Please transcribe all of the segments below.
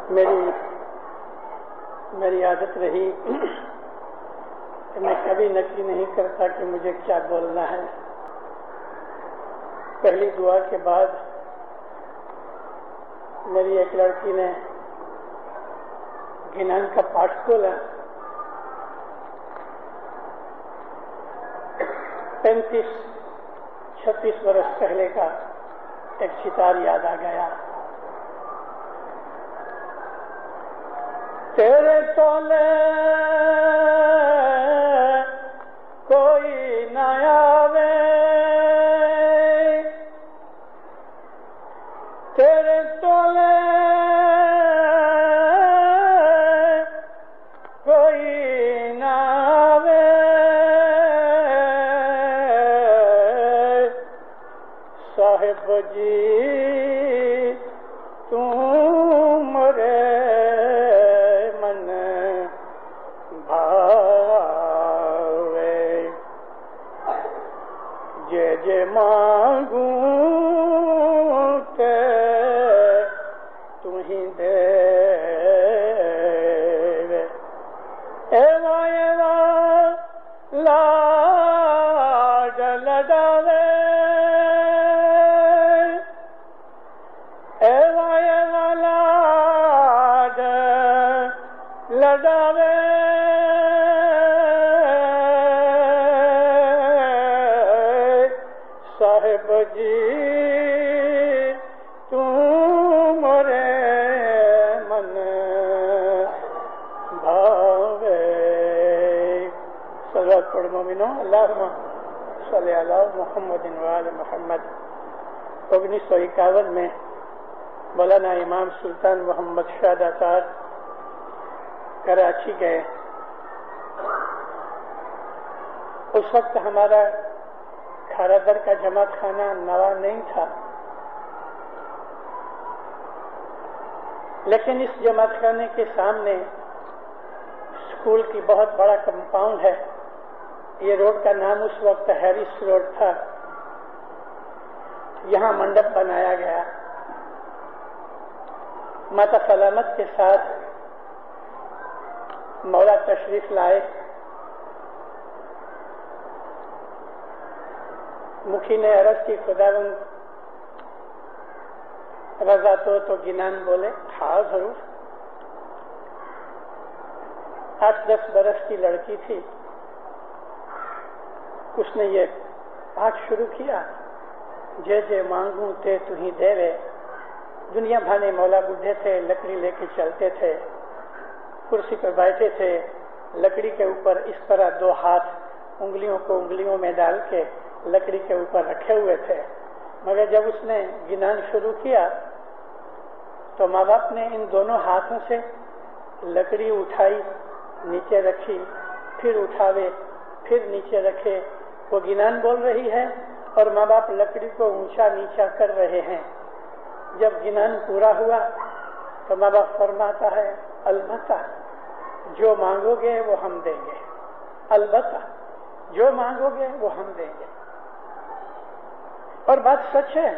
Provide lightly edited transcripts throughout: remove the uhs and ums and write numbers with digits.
میری عادت رہی کہ میں کبھی نقی نہیں کرتا کہ مجھے کیا بولنا ہے. پہلی دعا کے بعد میری ایک لڑکی نے گنان کا پاٹھ کھولا. 35-36 برس پہلے کا ایک ستار یاد آ گیا. تیرے تولے کوئی نہ آوے، تیرے تولے کوئی نہ آوے، صاحب جی تم مرے جے مانگوں تے تمہیں دے ایوا ایوا لاڈ لڈاوے، ایوا ایوا لاڈ لڈاوے، صاحب جی تم مرے من بھاوے. صلوات پڑھ مومنوں. اللہم صلی علی محمد وآل محمد. 1951 میں مولانا امام سلطان محمد شاہ داتار کراچی گئے. اس وقت ہمارا کھارا در کا جماعت خانہ نوا نہیں تھا، لیکن اس جماعت خانے کے سامنے اسکول کی بہت بڑا کمپاؤنڈ ہے. یہ روڈ کا نام اس وقت ہیرس روڈ تھا. یہاں منڈپ بنایا گیا. ماتا سلامت کے ساتھ مولا تشریف لائے. مکھی نے عرض کی خداوند رضا تو گنان بولے. ہاں ضرور. 8-10 برس کی لڑکی تھی. اس نے یہ پاٹھ شروع کیا. جے جے مانگوں تے تمہیں دے وے. دنیا بھانے مولا بڈھے تھے، لکڑی لے کے چلتے تھے، کرسی پر بیٹھے تھے، لکڑی کے اوپر اس طرح 2 ہاتھ انگلیوں کو انگلیوں میں ڈال کے لکڑی کے اوپر رکھے ہوئے تھے. مگر جب اس نے گنان شروع کیا تو ماں باپ نے ان دونوں ہاتھوں سے لکڑی اٹھائی، نیچے رکھی، پھر اٹھاوے، پھر نیچے رکھے. وہ گنان بول رہی ہے اور ماں باپ لکڑی کو اونچا نیچا کر رہے ہیں. جب گنان پورا ہوا تو ماں باپ فرماتا ہے البتہ جو مانگو گے وہ ہم دیں گے، البتہ جو مانگو گے وہ ہم دیں گے. اور بات سچ ہے.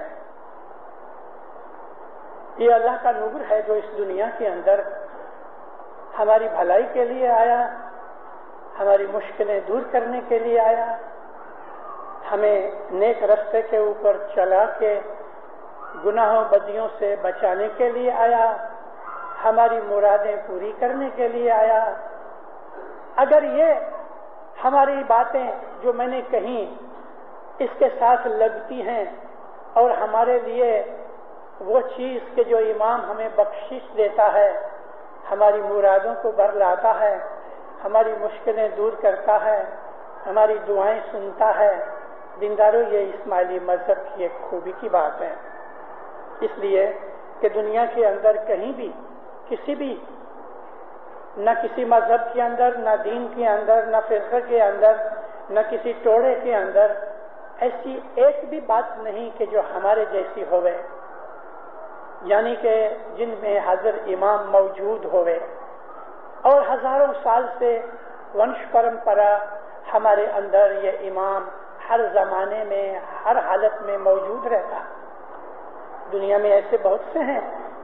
یہ اللہ کا نور ہے جو اس دنیا کے اندر ہماری بھلائی کے لیے آیا، ہماری مشکلیں دور کرنے کے لیے آیا، ہمیں نیک رستے کے اوپر چلا کے گناہوں بدیوں سے بچانے کے لیے آیا، ہماری مرادیں پوری کرنے کے لیے آیا. اگر یہ ہماری باتیں جو میں نے کہیں اس کے ساتھ لگتی ہیں اور ہمارے لیے وہ چیز کہ جو امام ہمیں بخشش دیتا ہے، ہماری مرادوں کو بھر لاتا ہے، ہماری مشکلیں دور کرتا ہے، ہماری دعائیں سنتا ہے. دینداروں، یہ اسماعیلی مذہب کی ایک خوبی کی بات ہے. اس لیے کہ دنیا کے اندر کہیں بھی کسی بھی نہ کسی مذہب کے اندر، نہ دین کے اندر، نہ فرقہ کے اندر، نہ کسی ٹوڑے کے اندر ایسی ایک بھی بات نہیں کہ جو ہمارے جیسی ہوئے، یعنی کہ جن میں حاضر امام موجود ہوئے. اور ہزاروں سال سے ونش پرمپرا ہمارے اندر یہ امام ہر زمانے میں ہر حالت میں موجود رہتا. دنیا میں ایسے بہت سے ہیں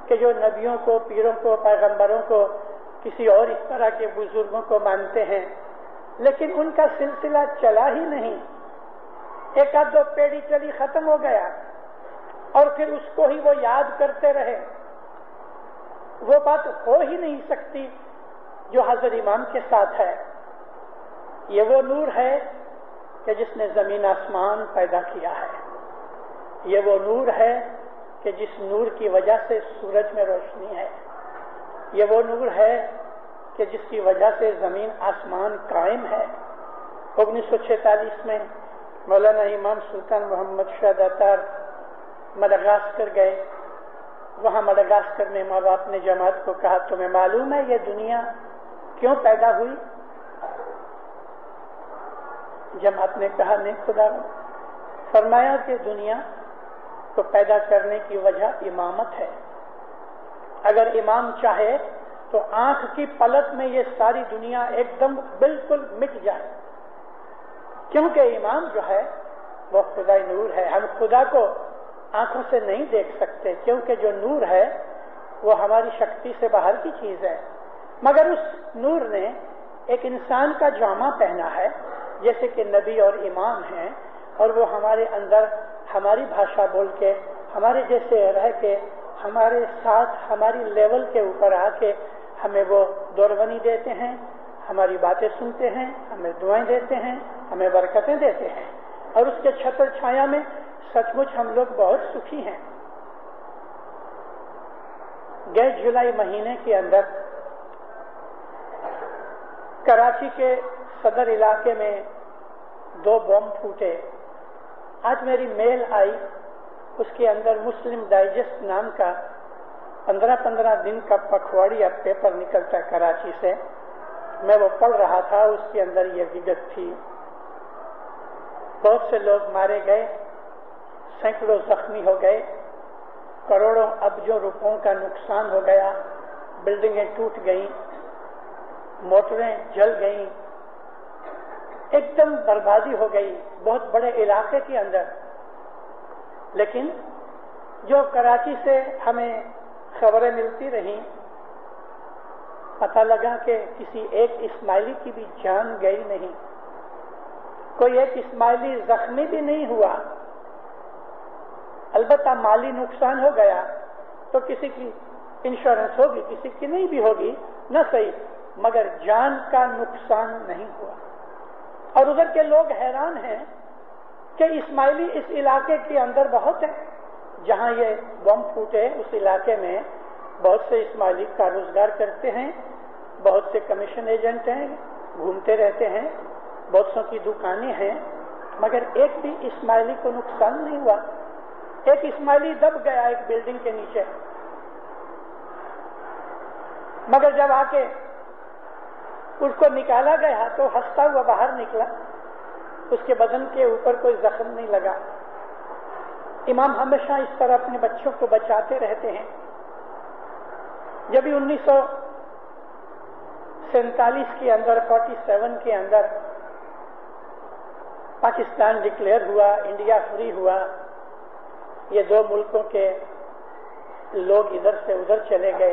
کہ جو نبیوں کو، پیروں کو، پیغمبروں کو، کسی اور اس طرح کے بزرگوں کو مانتے ہیں، لیکن ان کا سلسلہ چلا ہی نہیں. ایک آدھ دو پیڑھی چلی، ختم ہو گیا، اور پھر اس کو ہی وہ یاد کرتے رہے. وہ بات ہو ہی نہیں سکتی جو حضرت امام کے ساتھ ہے. یہ وہ نور ہے کہ جس نے زمین آسمان پیدا کیا ہے. یہ وہ نور ہے کہ جس نور کی وجہ سے سورج میں روشنی ہے. یہ وہ نور ہے کہ جس کی وجہ سے زمین آسمان قائم ہے. 1946 میں مولانا امام سلطان محمد شاہ داتار مڈغاسکر گئے. وہاں مڈغاسکر میں ماں باپ نے جماعت کو کہا تمہیں معلوم ہے یہ دنیا کیوں پیدا ہوئی؟ جماعت نے کہا نہیں خدا. فرمایا کہ دنیا کو پیدا کرنے کی وجہ امامت ہے. اگر امام چاہے تو آنکھ کی پلک میں یہ ساری دنیا ایک دم بالکل مٹ جائے، کیونکہ امام جو ہے وہ خدا نور ہے. ہم خدا کو آنکھوں سے نہیں دیکھ سکتے کیونکہ جو نور ہے وہ ہماری شکتی سے باہر کی چیز ہے، مگر اس نور نے ایک انسان کا جامہ پہنا ہے جیسے کہ نبی اور امام ہیں، اور وہ ہمارے اندر ہماری بھاشا بول کے، ہمارے جیسے رہ کے، ہمارے ساتھ ہماری لیول کے اوپر آ کے ہمیں وہ دورونی دیتے ہیں، ہماری باتیں سنتے ہیں، ہمیں دعائیں دیتے ہیں، ہمیں برکتیں دیتے ہیں، اور اس کے چھتر چھایا میں سچ مچ ہم لوگ بہت سکھی ہیں. گئے جولائی مہینے کے اندر کراچی کے صدر علاقے میں 2 بم پھوٹے. آج میری میل آئی، اس کے اندر مسلم ڈائجسٹ نام کا 15 دن کا پکھواڑیا پیپر نکلتا ہے کراچی سے. میں وہ پڑھ رہا تھا، اس کے اندر یہ وگت تھی. بہت سے لوگ مارے گئے، سینکڑوں زخمی ہو گئے، کروڑوں ابجوں روپوں کا نقصان ہو گیا، بلڈنگیں ٹوٹ گئیں، موٹریں جل گئیں، ایک دم بربادی ہو گئی بہت بڑے علاقے کے اندر. لیکن جو کراچی سے ہمیں خبریں ملتی رہیں، پتہ لگا کہ کسی ایک اسماعیلی کی بھی جان گئی نہیں، کوئی ایک اسماعیلی زخمی بھی نہیں ہوا. البتہ مالی نقصان ہو گیا تو کسی کی انشورنس ہوگی، کسی کی نہیں بھی ہوگی، نہ صحیح، مگر جان کا نقصان نہیں ہوا. اور ادھر کے لوگ حیران ہیں کہ اسماعیلی اس علاقے کے اندر بہت ہے. جہاں یہ بم پھوٹے اس علاقے میں بہت سے اسماعیلی کا روزگار کرتے ہیں، بہت سے کمیشن ایجنٹ ہیں، گھومتے رہتے ہیں، بہت سو کی دکانیں ہیں، مگر ایک بھی اسماعیلی کو نقصان نہیں ہوا. ایک اسماعیلی دب گیا ایک بلڈنگ کے نیچے، مگر جب آ کے اس کو نکالا گیا تو ہنستا ہوا باہر نکلا، اس کے بدن کے اوپر کوئی زخم نہیں لگا. امام ہمیشہ اس طرح اپنے بچوں کو بچاتے رہتے ہیں. جب 1947 کے اندر 47 کے اندر پاکستان ڈکلیئر ہوا، انڈیا فری ہوا، یہ 2 ملکوں کے لوگ ادھر سے ادھر چلے گئے.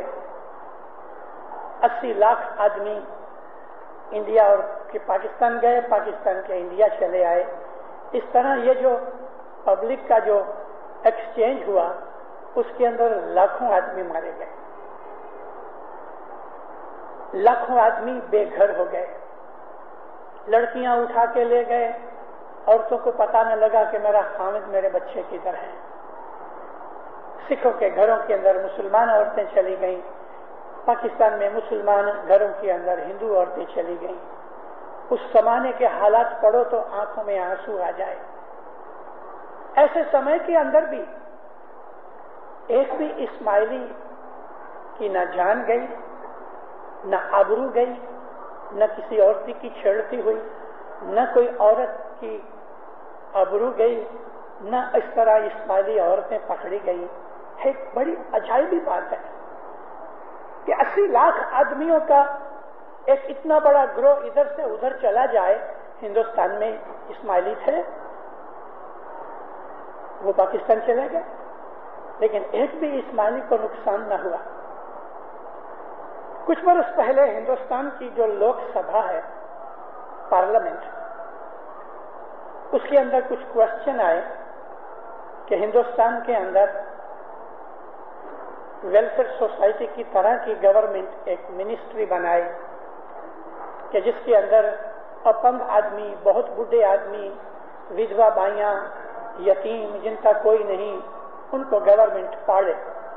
80 لاکھ آدمی انڈیا اور پاکستان گئے، پاکستان کے انڈیا چلے آئے. اس طرح یہ جو پبلک کا جو ایکسچینج ہوا اس کے اندر لاکھوں آدمی مارے گئے، لاکھوں آدمی بے گھر ہو گئے. لڑکیاں اٹھا کے لے گئے، عورتوں کو پتہ نہ لگا کہ میرا خامد میرے بچے کدھر ہے. سکھوں کے گھروں کے اندر مسلمان عورتیں چلی گئیں، پاکستان میں مسلمان گھروں کے اندر ہندو عورتیں چلی گئیں. اس زمانے کے حالات پڑھو تو آنکھوں میں آنسو آ جائے. ایسے سمے کے اندر بھی ایک بھی اسماعیلی کی نہ جان گئی، نہ آبرو گئی، نہ کسی عورت کی چھیڑتی ہوئی، نہ کوئی عورت کی آبرو گئی، نہ اس طرح اسماعیلی عورتیں پکڑی گئی. ایک بڑی عجائبی بات ہے کہ 80 لاکھ آدمیوں کا ایک اتنا بڑا گروہ ادھر سے ادھر چلا جائے. ہندوستان میں اسماعیلی تھے، وہ پاکستان چلے گئے. لیکن ایک بھی اسماعیلی کو نقصان نہ ہوا۔ کچھ برس پہلے ہندوستان کی جو لوک سبھا ہے، پارلیمنٹ، اس کے اندر کچھ کوشچن آئے کہ ہندوستان کے اندر ویلفیئر سوسائٹی کی طرح کی گورنمنٹ ایک منسٹری بنائے کہ جس کے اندر اپنگ آدمی، بہت بوڑھے آدمی، ودھوا بائیاں، یتیم جن کا کوئی نہیں، ان کو گورنمنٹ پالے۔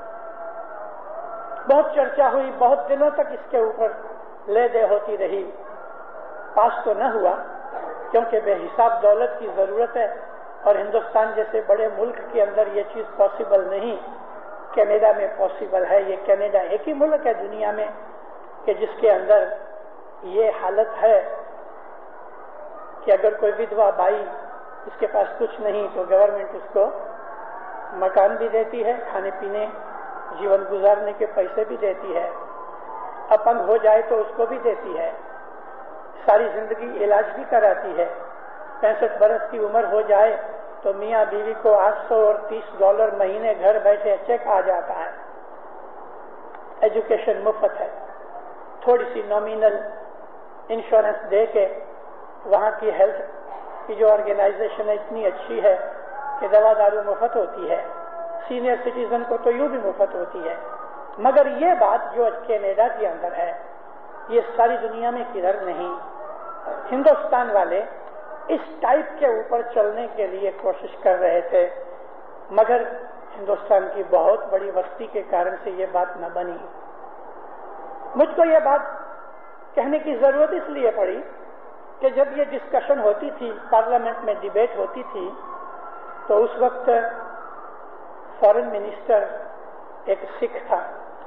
بہت چرچا ہوئی، بہت دنوں تک اس کے اوپر لے دے ہوتی رہی، پاس تو نہ ہوا کیونکہ بے حساب دولت کی ضرورت ہے اور ہندوستان جیسے بڑے ملک کے اندر یہ چیز پاسبل نہیں۔ کینیڈا میں پاسبل ہے، یہ کینیڈا ایک ہی ملک ہے دنیا میں کہ جس کے اندر یہ حالت ہے کہ اگر کوئی ودھوا بائی اس کے پاس کچھ نہیں تو گورنمنٹ اس کو مکان بھی دیتی ہے، کھانے پینے، جیون گزارنے کے پیسے بھی دیتی ہے، اپنگ ہو جائے تو اس کو بھی دیتی ہے، ساری زندگی علاج بھی کراتی ہے۔ 65 برس کی عمر ہو جائے تو میاں بیوی کو $800 اور $30 مہینے گھر بیٹھے چیک آ جاتا ہے۔ ایجوکیشن مفت ہے، تھوڑی سی نامینل انشورنس دے کے وہاں کی ہیلتھ کی جو آرگنائزیشن ہے اتنی اچھی ہے کہ دوا دارو مفت ہوتی ہے، سینئر سٹیزن کو تو یوں بھی مفت ہوتی ہے۔ مگر یہ بات جو کینیڈا کے اندر ہے یہ ساری دنیا میں کدھر نہیں۔ ہندوستان والے اس ٹائپ کے اوپر چلنے کے لیے کوشش کر رہے تھے، مگر ہندوستان کی بہت بڑی وسطی کے کارن سے یہ بات نہ بنی۔ مجھ کو یہ بات کہنے کی ضرورت اس لیے پڑی کہ جب یہ ڈسکشن ہوتی تھی، پارلیمنٹ میں ڈیبیٹ ہوتی تھی، تو اس وقت فارن منسٹر ایک سکھ تھا،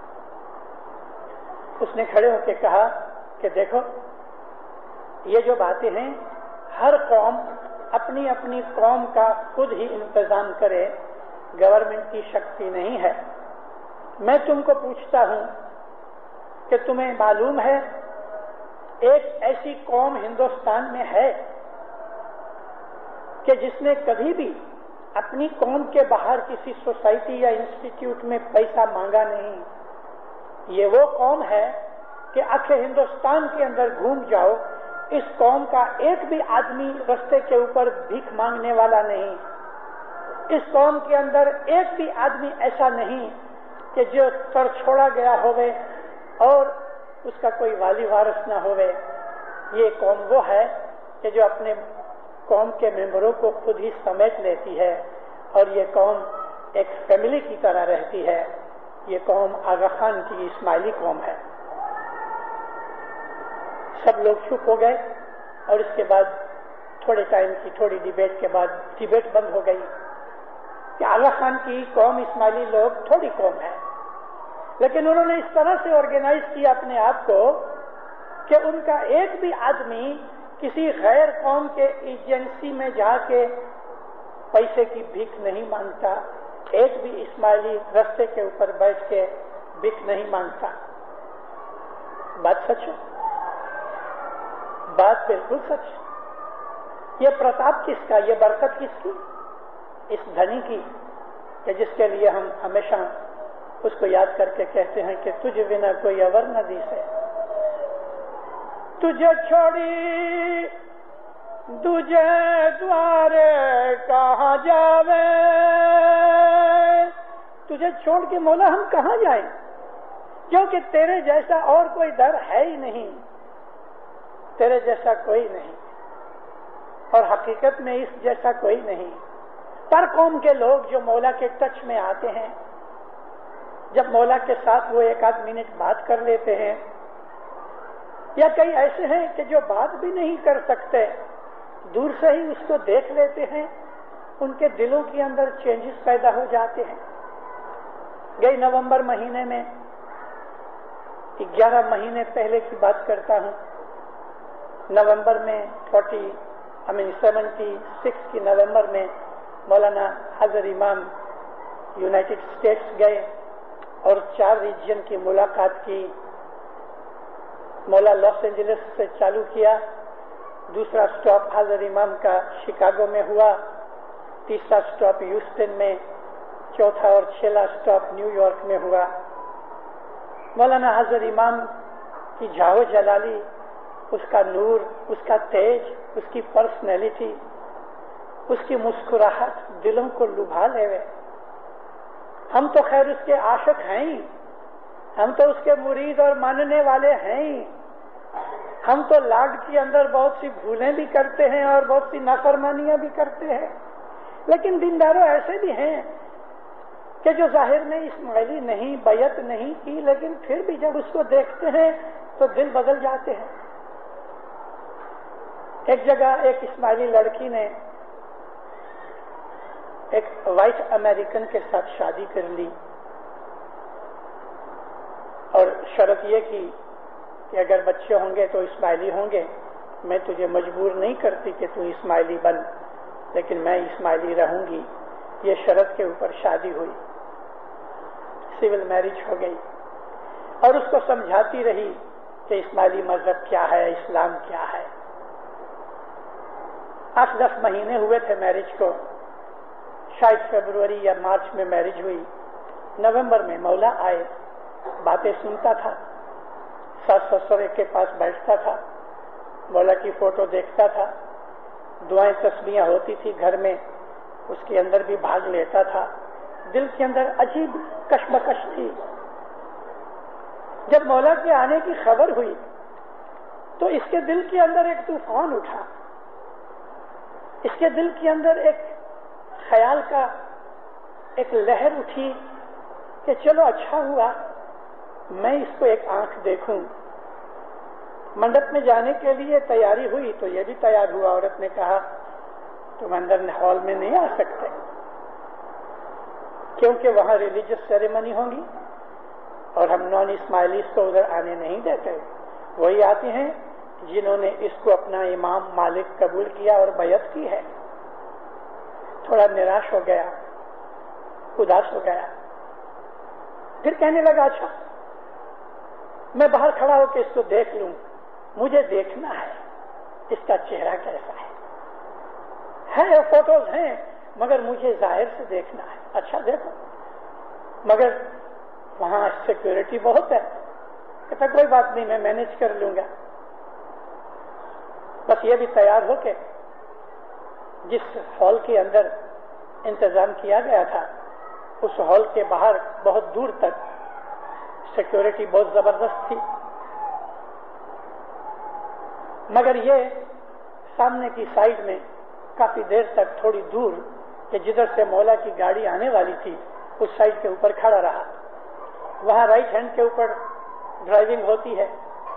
اس نے کھڑے ہو کے کہا کہ دیکھو یہ جو باتیں ہیں، ہر قوم اپنی اپنی قوم کا خود ہی انتظام کرے، گورنمنٹ کی شکتی نہیں ہے۔ میں تم کو پوچھتا ہوں کہ تمہیں معلوم ہے ایک ایسی قوم ہندوستان میں ہے کہ جس نے کبھی بھی اپنی قوم کے باہر کسی سوسائٹی یا انسٹیٹیوٹ میں پیسہ مانگا نہیں؟ یہ وہ قوم ہے کہ آخر ہندوستان کے اندر گھوم جاؤ، اس قوم کا ایک بھی آدمی رستے کے اوپر بھیک مانگنے والا نہیں، اس قوم کے اندر ایک بھی آدمی ایسا نہیں کہ جو سر چھوڑا گیا ہوئے اور اس کا کوئی والی وارث نہ ہوئے۔ یہ قوم وہ ہے کہ جو اپنے قوم کے ممبروں کو خود ہی سمیٹ لیتی ہے، اور یہ قوم ایک فیملی کی طرح رہتی ہے۔ یہ قوم آغا خان کی اسماعیلی قوم ہے۔ سب لوگ چپ ہو گئے اور اس کے بعد تھوڑے ٹائم کی تھوڑی ڈیبیٹ کے بعد ڈیبیٹ بند ہو گئی کہ آغا خان کی قوم اسماعیلی لوگ تھوڑی قوم ہے، لیکن انہوں نے اس طرح سے آرگنائز کیا اپنے آپ کو کہ ان کا ایک بھی آدمی کسی غیر قوم کے ایجنسی میں جا کے پیسے کی بھیک نہیں مانگتا، ایک بھی اسماعیلی رستے کے اوپر بیٹھ کے بھیک نہیں مانگتا۔ بات سچ ہے، بات بالکل سچ۔ یہ پرتاپ کس کا، یہ برکت کس کی؟ اس دھنی کی کہ جس کے لیے ہم ہمیشہ اس کو یاد کر کے کہتے ہیں کہ تجھ بنا کوئی اور نہ دیسے، تجھے چھوڑی دوجے دوارے کہاں جاوے، تجھے چھوڑ کے مولا ہم کہاں جائیں، کیونکہ تیرے جیسا اور کوئی در ہے ہی نہیں، تیرے جیسا کوئی نہیں، اور حقیقت میں اس جیسا کوئی نہیں۔ پر قوم کے لوگ جو مولا کے ٹچ میں آتے ہیں، جب مولا کے ساتھ وہ ایک آدھ منٹ بات کر لیتے ہیں، یا کئی ایسے ہیں کہ جو بات بھی نہیں کر سکتے، دور سے ہی اس کو دیکھ لیتے ہیں، ان کے دلوں کے اندر چینجز پیدا ہو جاتے ہیں۔ گئی نومبر مہینے میں 11 مہینے پہلے کی بات کرتا ہوں، نومبر میں 76 کی نومبر میں مولانا حضر امام یونائٹڈ اسٹیٹس گئے اور 4 ریجن کی ملاقات کی۔ مولا لاس اینجلس سے چالو کیا، دوسرا سٹاپ حضر امام کا شکاگو میں ہوا، تیسرا سٹاپ ہیوسٹن میں، चौथा और 6वां स्टॉप न्यूयॉर्क में हुआ। मौलाना हजरत इमाम की जाहो जलाली, उसका नूर, उसका तेज, उसकी पर्सनैलिटी, उसकी मुस्कुराहट दिलों को लुभा लेवे। हम तो खैर उसके आशिक हैं ही, हम तो उसके मुरीद और मानने वाले हैं ही। हम तो लाड के अंदर बहुत सी भूलें भी करते हैं और बहुत सी नाफरमानियां भी करते हैं, लेकिन दीनदारों ऐसे भी हैं कि जो जाहिर में इस्माइली नहीं, बैयत नहीं की, लेकिन फिर भी जब उसको देखते हैं तो दिल बदल जाते हैं। एक जगह एक इस्माइली लड़की ने एक व्हाइट अमेरिकन के साथ शादी कर ली और शर्त यह की कि अगर बच्चे होंगे तो इस्माइली होंगे। मैं तुझे मजबूर नहीं करती कि तू इस्माइली बन, लेकिन मैं इस्माइली रहूंगी। ये शर्त के ऊपर शादी हुई, सिविल मैरिज हो गई और उसको समझाती रही कि इस्माइली मजहब क्या है, इस्लाम क्या है। 8-10 महीने हुए थे मैरिज को, शायद फरवरी या मार्च में मैरिज हुई। नवंबर में मौला आए, बातें सुनता था, सास ससुर के पास बैठता था, मौला की फोटो देखता था, दुआएं तस्बीहां होती थी घर में, उसके अंदर भी भाग लेता था। दिल के अंदर अजीब कशमकश थी। जब मौला के आने की खबर हुई तो इसके दिल के अंदर एक तूफान उठा, इसके दिल के अंदर एक ख्याल का एक लहर उठी कि चलो अच्छा हुआ मैं इसको एक आंख देखूं। मंडप में जाने के लिए तैयारी हुई तो ये भी तैयार हुआ। औरत ने कहा तुम अंदर हॉल में नहीं आ सकते क्योंकि वहां रिलीजियस सेरेमनी होगी और हम नॉन इस्माइलीज को उधर आने नहीं देते। वही आते हैं जिन्होंने इसको अपना इमाम मालिक कबूल किया और बैयत की है। थोड़ा निराश हो गया, उदास हो गया, फिर कहने लगा अच्छा मैं बाहर खड़ा होकर इसको देख लूं, मुझे देखना है इसका चेहरा कैसा है फोटोज हैं मगर मुझे जाहिर से देखना है। अच्छा देखो, मगर वहां सिक्योरिटी बहुत है। कहता कोई बात नहीं, मैं मैनेज कर लूंगा। बस ये भी तैयार होके जिस हॉल के अंदर इंतजाम किया गया था उस हॉल के बाहर बहुत दूर तक सिक्योरिटी बहुत जबरदस्त थी, मगर ये सामने की साइड में काफी देर तक थोड़ी दूर कि जिधर से मौला की गाड़ी आने वाली थी उस साइड के ऊपर खड़ा रहा। वहां राइट हैंड के ऊपर ड्राइविंग होती है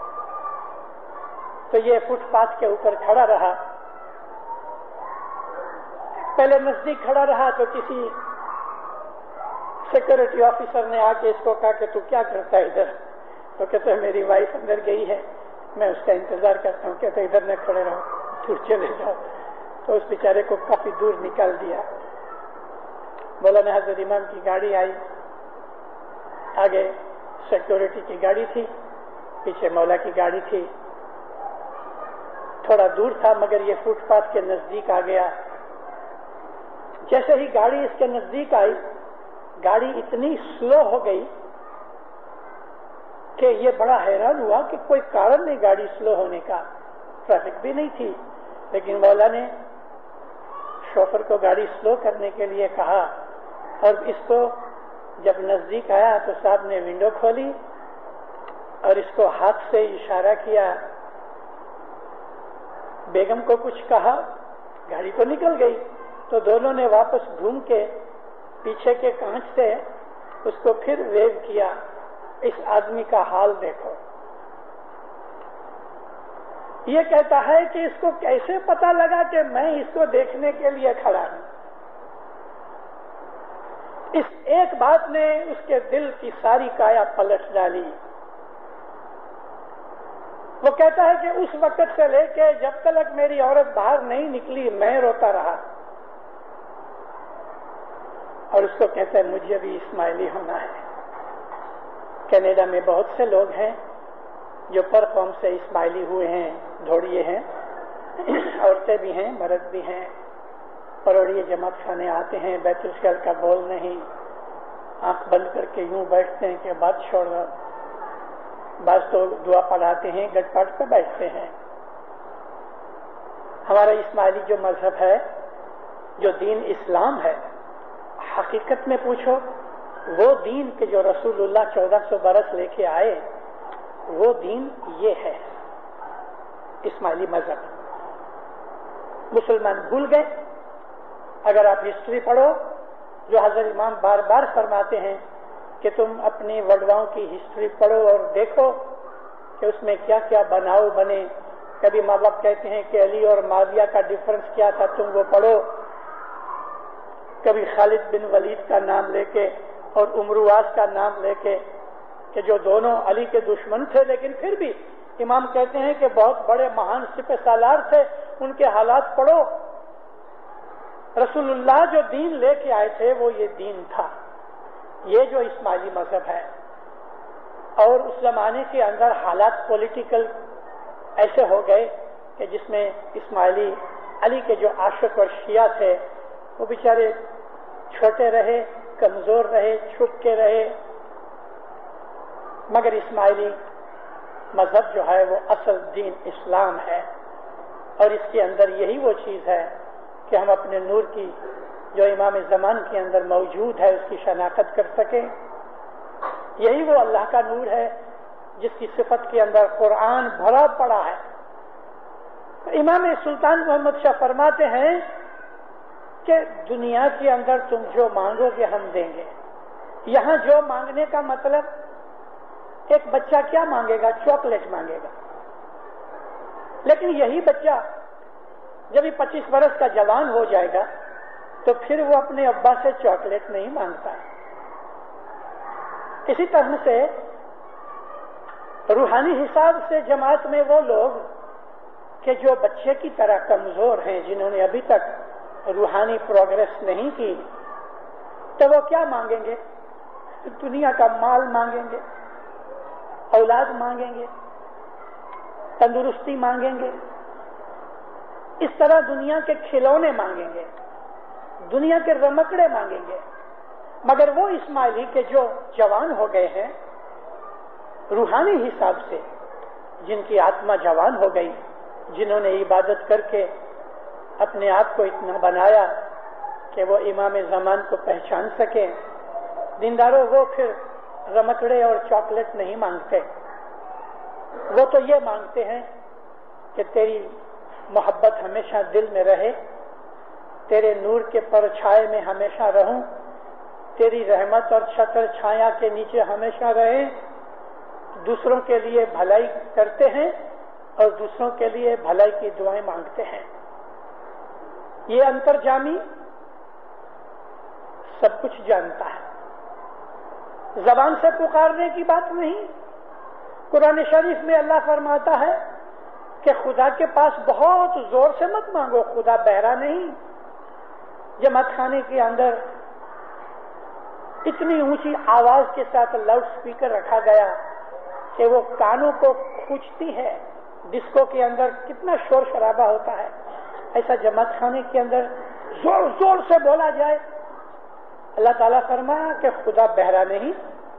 तो ये फुटपाथ के ऊपर खड़ा रहा। पहले नजदीक खड़ा रहा तो किसी सिक्योरिटी ऑफिसर ने आके इसको कहा कि तू क्या करता है इधर? तो कहते मेरी वाइफ अंदर गई है, मैं उसका इंतजार करता हूँ। कहते इधर न खड़े रहो, दूर चले जाओ। तो उस बेचारे को काफी दूर निकाल दिया। मौलाना हजरत इमाम की गाड़ी आई, आगे सिक्योरिटी की गाड़ी थी, पीछे मौला की गाड़ी थी। थोड़ा दूर था मगर ये फुटपाथ के नजदीक आ गया। जैसे ही गाड़ी इसके नजदीक आई, गाड़ी इतनी स्लो हो गई कि ये बड़ा हैरान हुआ कि कोई कारण नहीं गाड़ी स्लो होने का, ट्रैफिक भी नहीं थी। लेकिन मौला ने शोफर को गाड़ी स्लो करने के लिए कहा और इसको जब नजदीक आया तो साहब ने विंडो खोली और इसको हाथ से इशारा किया, बेगम को कुछ कहा, गाड़ी तो निकल गई। तो दोनों ने वापस घूम के पीछे के कांच से उसको फिर वेव किया। इस आदमी का हाल देखो। ये कहता है कि इसको कैसे पता लगा कि मैं इसको देखने के लिए खड़ा हूं। इस एक बात ने उसके दिल की सारी काया पलट डाली। वो कहता है कि उस वक्त से लेके जब तक मेरी औरत बाहर नहीं निकली मैं रोता रहा। और उसको कहता है मुझे भी इस्माइली होना है। कनाडा में बहुत से लोग हैं जो परफॉर्म से इस्माइली हुए हैं, धोड़िए हैं, औरतें भी हैं, मर्द भी हैं। परोड़िए जमात खाने आते हैं, बैतुल खैर का बोल नहीं, آنکھ بند کر کے یوں بیٹھتے ہیں کہ بات چھوڑ رہا. بعض تو دعا پڑھاتے ہیں گٹ پٹ پہ بیٹھتے ہیں. ہمارا اسماعیلی جو مذہب ہے، جو دین اسلام ہے، حقیقت میں پوچھو وہ دین کہ جو رسول اللہ 1400 برس لے کے آئے، وہ دین یہ ہے اسماعیلی مذہب. مسلمان بھول گئے. اگر آپ ہسٹری پڑھو، جو حضرت امام بار بار فرماتے ہیں کہ تم اپنی وڈواؤں کی ہسٹری پڑھو اور دیکھو کہ اس میں کیا کیا بناؤ بنے. کبھی ماں باپ کہتے ہیں کہ علی اور معاویہ کا ڈفرنس کیا تھا، تم وہ پڑھو. کبھی خالد بن ولید کا نام لے کے اور عمرواس کا نام لے کے کہ جو دونوں علی کے دشمن تھے، لیکن پھر بھی امام کہتے ہیں کہ بہت بڑے مہان سپہ سالار تھے، ان کے حالات پڑھو. رسول اللہ جو دین لے کے آئے تھے وہ یہ دین تھا، یہ جو اسماعیلی مذہب ہے. اور اس زمانے کے اندر حالات پولیٹیکل ایسے ہو گئے کہ جس میں اسماعیلی علی کے جو عاشق اور شیعہ تھے وہ بیچارے چھوٹے رہے، کمزور رہے، چھپ کے رہے. مگر اسماعیلی مذہب جو ہے وہ اصل دین اسلام ہے، اور اس کے اندر یہی وہ چیز ہے کہ ہم اپنے نور کی جو امام زمان کے اندر موجود ہے اس کی شناخت کر سکیں. یہی وہ اللہ کا نور ہے جس کی صفت کے اندر قرآن بھرا پڑا ہے. امام سلطان محمد شاہ فرماتے ہیں کہ دنیا کے اندر تم جو مانگو گے ہم دیں گے. یہاں جو مانگنے کا مطلب، ایک بچہ کیا مانگے گا؟ چاکلیٹ مانگے گا. لیکن یہی بچہ جب 25 برس کا جوان ہو جائے گا تو پھر وہ اپنے ابا سے چاکلیٹ نہیں مانگتا. اسی طرح سے روحانی حساب سے جماعت میں وہ لوگ کہ جو بچے کی طرح کمزور ہیں، جنہوں نے ابھی تک روحانی پروگرس نہیں کی، تو وہ کیا مانگیں گے؟ دنیا کا مال مانگیں گے، اولاد مانگیں گے، تندرستی مانگیں گے. اس طرح دنیا کے کھلونے مانگیں گے، دنیا کے رمکڑے مانگیں گے. مگر وہ اسماعیلی کے جو جوان ہو گئے ہیں روحانی حساب سے، جن کی آتما جوان ہو گئی، جنہوں نے عبادت کر کے اپنے آپ کو اتنا بنایا کہ وہ امام زمان کو پہچان سکیں، دینداروں، وہ پھر رمکڑے اور چاکلیٹ نہیں مانگتے. وہ تو یہ مانگتے ہیں کہ تیری محبت ہمیشہ دل میں رہے، تیرے نور کے پرچھائے میں ہمیشہ رہوں، تیری رحمت اور چھتر چھایا کے نیچے ہمیشہ رہیں. دوسروں کے لیے بھلائی کرتے ہیں اور دوسروں کے لیے بھلائی کی دعائیں مانگتے ہیں. یہ انترجامی سب کچھ جانتا ہے، زبان سے پکارنے کی بات نہیں. قرآن شریف میں اللہ فرماتا ہے کہ خدا کے پاس بہت زور سے مت مانگو، خدا بہرا نہیں. جماعت خانے کے اندر اتنی اونچی آواز کے ساتھ لاؤڈ سپیکر رکھا گیا کہ وہ کانوں کو کھوچتی ہے. ڈسکو کے اندر کتنا شور شرابہ ہوتا ہے، ایسا جماعت خانے کے اندر زور زور سے بولا جائے. اللہ تعالیٰ فرمایا کہ خدا بہرا نہیں.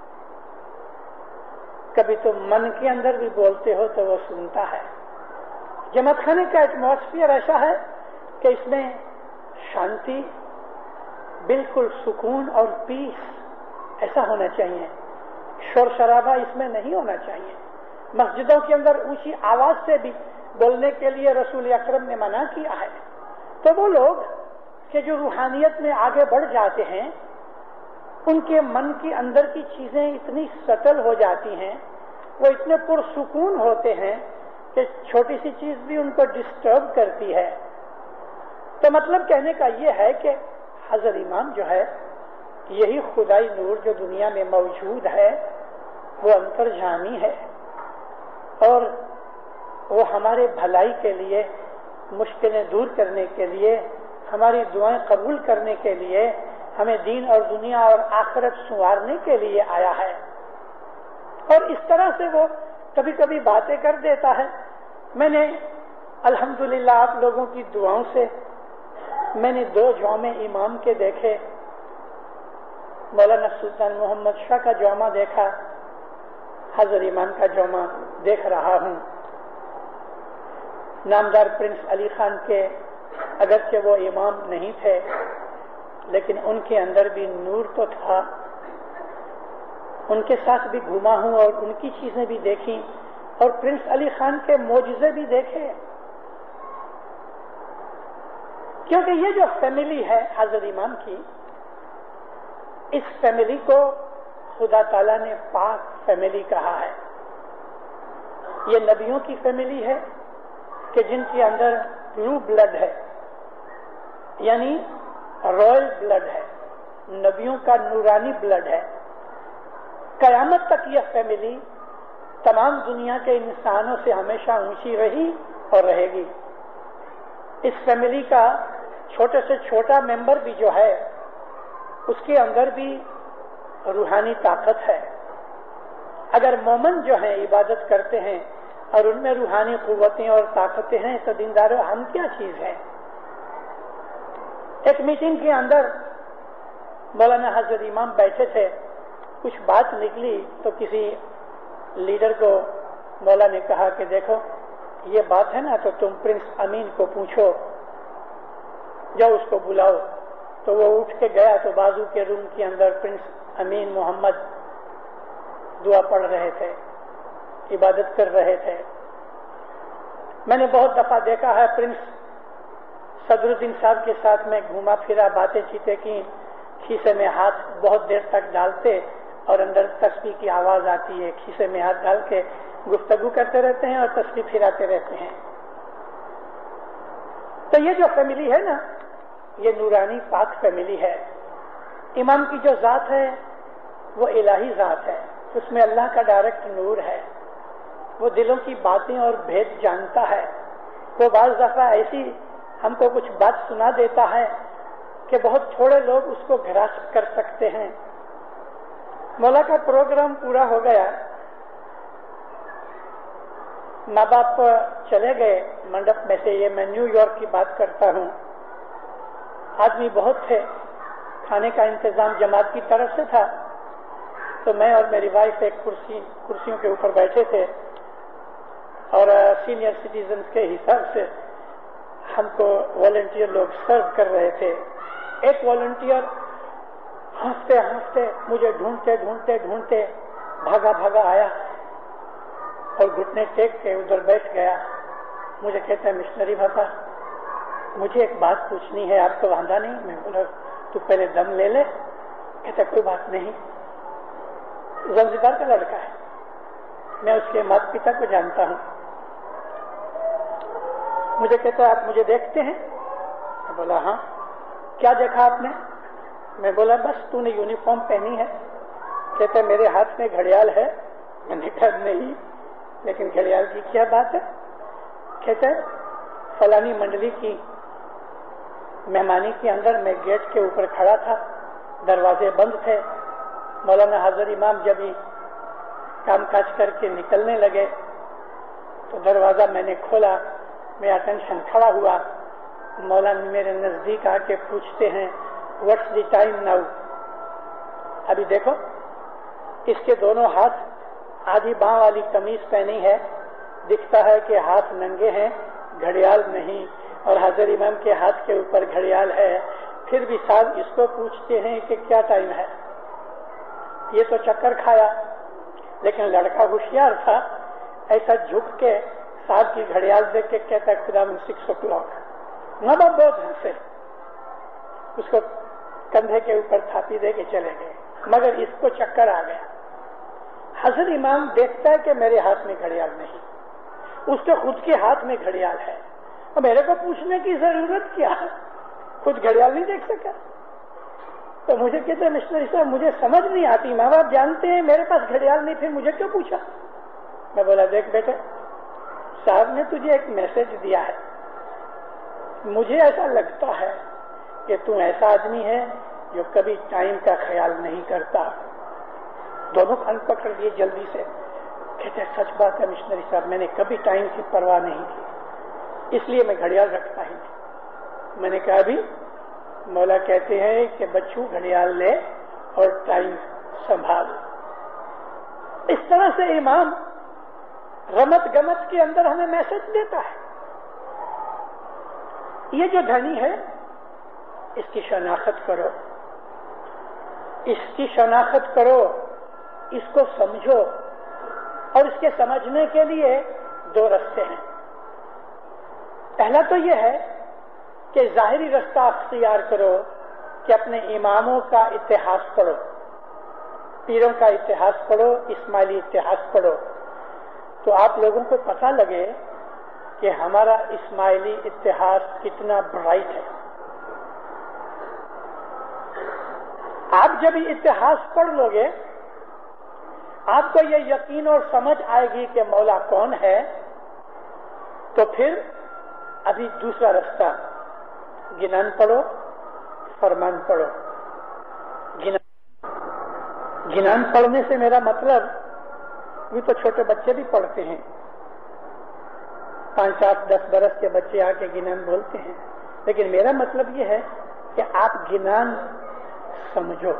کبھی تم من کے اندر بھی بولتے ہو تو وہ سنتا ہے. جماعت خانے کا ایٹماسفیئر ایسا ہے کہ اس میں شانتی، بالکل سکون اور پیس ایسا ہونا چاہیے. شور شرابہ اس میں نہیں ہونا چاہیے. مسجدوں کے اندر اونچی آواز سے بھی بولنے کے لیے رسول اکرم نے منع کیا ہے. تو وہ لوگ کہ جو روحانیت میں آگے بڑھ جاتے ہیں، ان کے من کے اندر کی چیزیں اتنی سٹل ہو جاتی ہیں، وہ اتنے پرسکون ہوتے ہیں کہ چھوٹی سی چیز بھی ان کو ڈسٹرب کرتی ہے. تو مطلب کہنے کا یہ ہے کہ حضرت امام جو ہے، یہی خدائی نور جو دنیا میں موجود ہے، وہ انترجامی ہے، اور وہ ہمارے بھلائی کے لیے، مشکلیں دور کرنے کے لیے، ہماری دعائیں قبول کرنے کے لیے، ہمیں دین اور دنیا اور آخرت سنوارنے کے لیے آیا ہے. اور اس طرح سے وہ کبھی کبھی باتیں کر دیتا ہے. میں نے الحمدللہ آپ لوگوں کی دعاؤں سے میں نے 2 جامع امام کے دیکھے. مولانا سلطان محمد شاہ کا جامع دیکھا، حضرت امام کا جامع دیکھ رہا ہوں۔ نامدار پرنس علی خان کے اگرچہ وہ امام نہیں تھے لیکن ان کے اندر بھی نور تو تھا۔ ان کے ساتھ بھی گھوما ہوں اور ان کی چیزیں بھی دیکھی اور پرنس علی خان کے معجزے بھی دیکھے، کیونکہ یہ جو فیملی ہے حضرت امام کی، اس فیملی کو خدا تعالیٰ نے پاک فیملی کہا ہے۔ یہ نبیوں کی فیملی ہے کہ جن کے اندر بلو بلڈ ہے، یعنی رائل بلڈ ہے، نبیوں کا نورانی بلڈ ہے۔ قیامت تک یہ فیملی تمام دنیا کے انسانوں سے ہمیشہ اونچی رہی اور رہے گی۔ اس فیملی کا چھوٹے سے چھوٹا ممبر بھی جو ہے اس کے اندر بھی روحانی طاقت ہے۔ اگر مومن جو ہیں عبادت کرتے ہیں اور ان میں روحانی قوتیں اور طاقتیں ہیں تو دینداروں ہم کیا چیز ہیں؟ ایک میٹنگ کے اندر مولانا حضرت امام بیٹھے تھے، کچھ بات نکلی تو کسی لیڈر کو مولا نے کہا کہ دیکھو یہ بات ہے نا تو تم پرنس امین کو پوچھو، جاؤ اس کو بلاؤ۔ تو وہ اٹھ کے گیا تو بازو کے روم کے اندر پرنس امین محمد دعا پڑھ رہے تھے، عبادت کر رہے تھے۔ میں نے بہت دفعہ دیکھا ہے پرنس صدر الدین صاحب کے ساتھ میں گھوما پھرا، باتیں چیتیں کی، کھیسے میں ہاتھ بہت دیر تک ڈالتے اور اندر تسبیح کی آواز آتی ہے، کھیسے میں ہاتھ ڈال کے گفتگو کرتے رہتے ہیں اور تسبیح پھراتے رہتے ہیں۔ تو یہ جو فیملی ہے نا، یہ نورانی پاک فیملی ہے۔ امام کی جو ذات ہے وہ الہی ذات ہے، اس میں اللہ کا ڈائریکٹ نور ہے، وہ دلوں کی باتیں اور بھید جانتا ہے۔ وہ بعض دفعہ ایسی ہم کو کچھ بات سنا دیتا ہے کہ بہت تھوڑے لوگ اس کو گراسپ کر سکتے ہیں۔ مولا کا پروگرام پورا ہو گیا، ماں باپ چلے گئے منڈپ میں سے، یہ میں نیو یارک کی بات کرتا ہوں۔ آدمی بہت تھے، کھانے کا انتظام جماعت کی طرف سے تھا، تو میں اور میری وائف ایک کرسیوں کے اوپر بیٹھے تھے اور سینئر سٹیزنز کے حساب سے ہم کو والنٹیئر لوگ سرو کر رہے تھے۔ ایک والنٹیئر ہنستے ہنستے مجھے ڈھونڈتے ڈھونڈتے ڈھونڈتے بھاگا آیا اور گھٹنے ٹیک کے ادھر بیٹھ گیا۔ مجھے کہتا ہے مشنری بابا مجھے ایک بات پوچھنی ہے، آپ کو واندہ نہیں؟ میں بولا تو پہلے دم لے لے۔ کہتا کوئی بات نہیں، زنزبار کا لڑکا ہے، میں اس کے مات پتا کو جانتا ہوں۔ مجھے کہتا ہے آپ مجھے دیکھتے ہیں؟ میں بولا ہاں۔ کیا دیکھا آپ نے؟ میں بولا بس تو نے یونیفارم پہنی ہے۔ کہتا ہے میرے ہاتھ میں گھڑیال ہے۔ میں نے کہا نہیں، لیکن گھڑیال کی کیا بات ہے؟ کہتا ہے فلانی منڈلی کی مہمانی کے اندر میں گیٹ کے اوپر کھڑا تھا، دروازے بند تھے، مولانا حضرت امام جب ہی کام کاج کر کے نکلنے لگے تو دروازہ میں نے کھولا، میں اٹینشن کھڑا ہوا، مولانا میرے نزدیک آ کے پوچھتے ہیں واٹس دی ٹائم ناؤ؟ ابھی دیکھو اس کے دونوں ہاتھ آدھی باں والی قمیض پہنی ہے، دکھتا ہے کہ ہاتھ ننگے ہیں، گھڑیال نہیں، اور حضرت امام کے ہاتھ کے اوپر گھڑیال ہے، پھر بھی صاحب اس کو پوچھتے ہیں کہ کیا ٹائم ہے؟ یہ تو چکر کھایا، لیکن لڑکا ہوشیار تھا، ایسا جھک کے صاحب کی گھڑیال دیکھ کے کہتا ہے خدا من 6 o'clock۔ ماں باپ بہت ہنسے، اس کو کندھے کے اوپر تھاپی دے کے چلے گئے، مگر اس کو چکر آ گیا۔ حضرت امام دیکھتا ہے کہ میرے ہاتھ میں گھڑیال نہیں، اس کے خود کے ہاتھ میں گھڑیال ہے، اور میرے کو پوچھنے کی ضرورت کیا ہے؟ خود گھڑیال نہیں دیکھ سکا؟ تو مجھے کہتے ہیں مشنری صاحب مجھے سمجھ نہیں آتی، ماں باپ جانتے ہیں میرے پاس گھڑیال نہیں، پھر مجھے کیوں پوچھا؟ میں بولا دیکھ بیٹے، صاحب نے تجھے ایک میسج دیا ہے، مجھے ایسا لگتا ہے کہ تم ایسا آدمی ہے جو کبھی ٹائم کا خیال نہیں کرتا۔ دونوں کان پکڑ دیے جلدی سے، کہتے سچ بات ہے مشنری صاحب، میں نے کبھی ٹائم کی پرواہ نہیں کی، اس لیے میں گھڑیال رکھتا ہی نہیں۔ میں نے کہا بھی مولا کہتے ہیں کہ بچوں گھڑیال لے اور ٹائم سنبھال. اس طرح سے امام رمت گمت کے اندر ہمیں میسج دیتا ہے. یہ جو دھنی ہے اس کی شناخت کرو، اس کی شناخت کرو، اس کو سمجھو. اور اس کے سمجھنے کے لیے دو رستے ہیں. پہلا تو یہ ہے کہ ظاہری رستہ اختیار کرو کہ اپنے اماموں کا اتہاس پڑھو، پیروں کا اتہاس پڑھو، اسماعیلی اتہاس پڑھو، تو آپ لوگوں کو پتہ لگے کہ ہمارا اسماعیلی اتہاس کتنا برائٹ ہے. آپ جب اتہاس پڑھ لو گے آپ کو یہ یقین اور سمجھ آئے گی کہ مولا کون ہے، تو پھر ابھی دوسرا رستہ گنان پڑھو، فرمان پڑھو. گنان پڑھنے سے میرا مطلب یہ تو چھوٹے بچے بھی پڑھتے ہیں، 5, 8, 10 برس کے بچے آ کے گنان بولتے ہیں، لیکن میرا مطلب یہ ہے کہ آپ گنان سمجھو.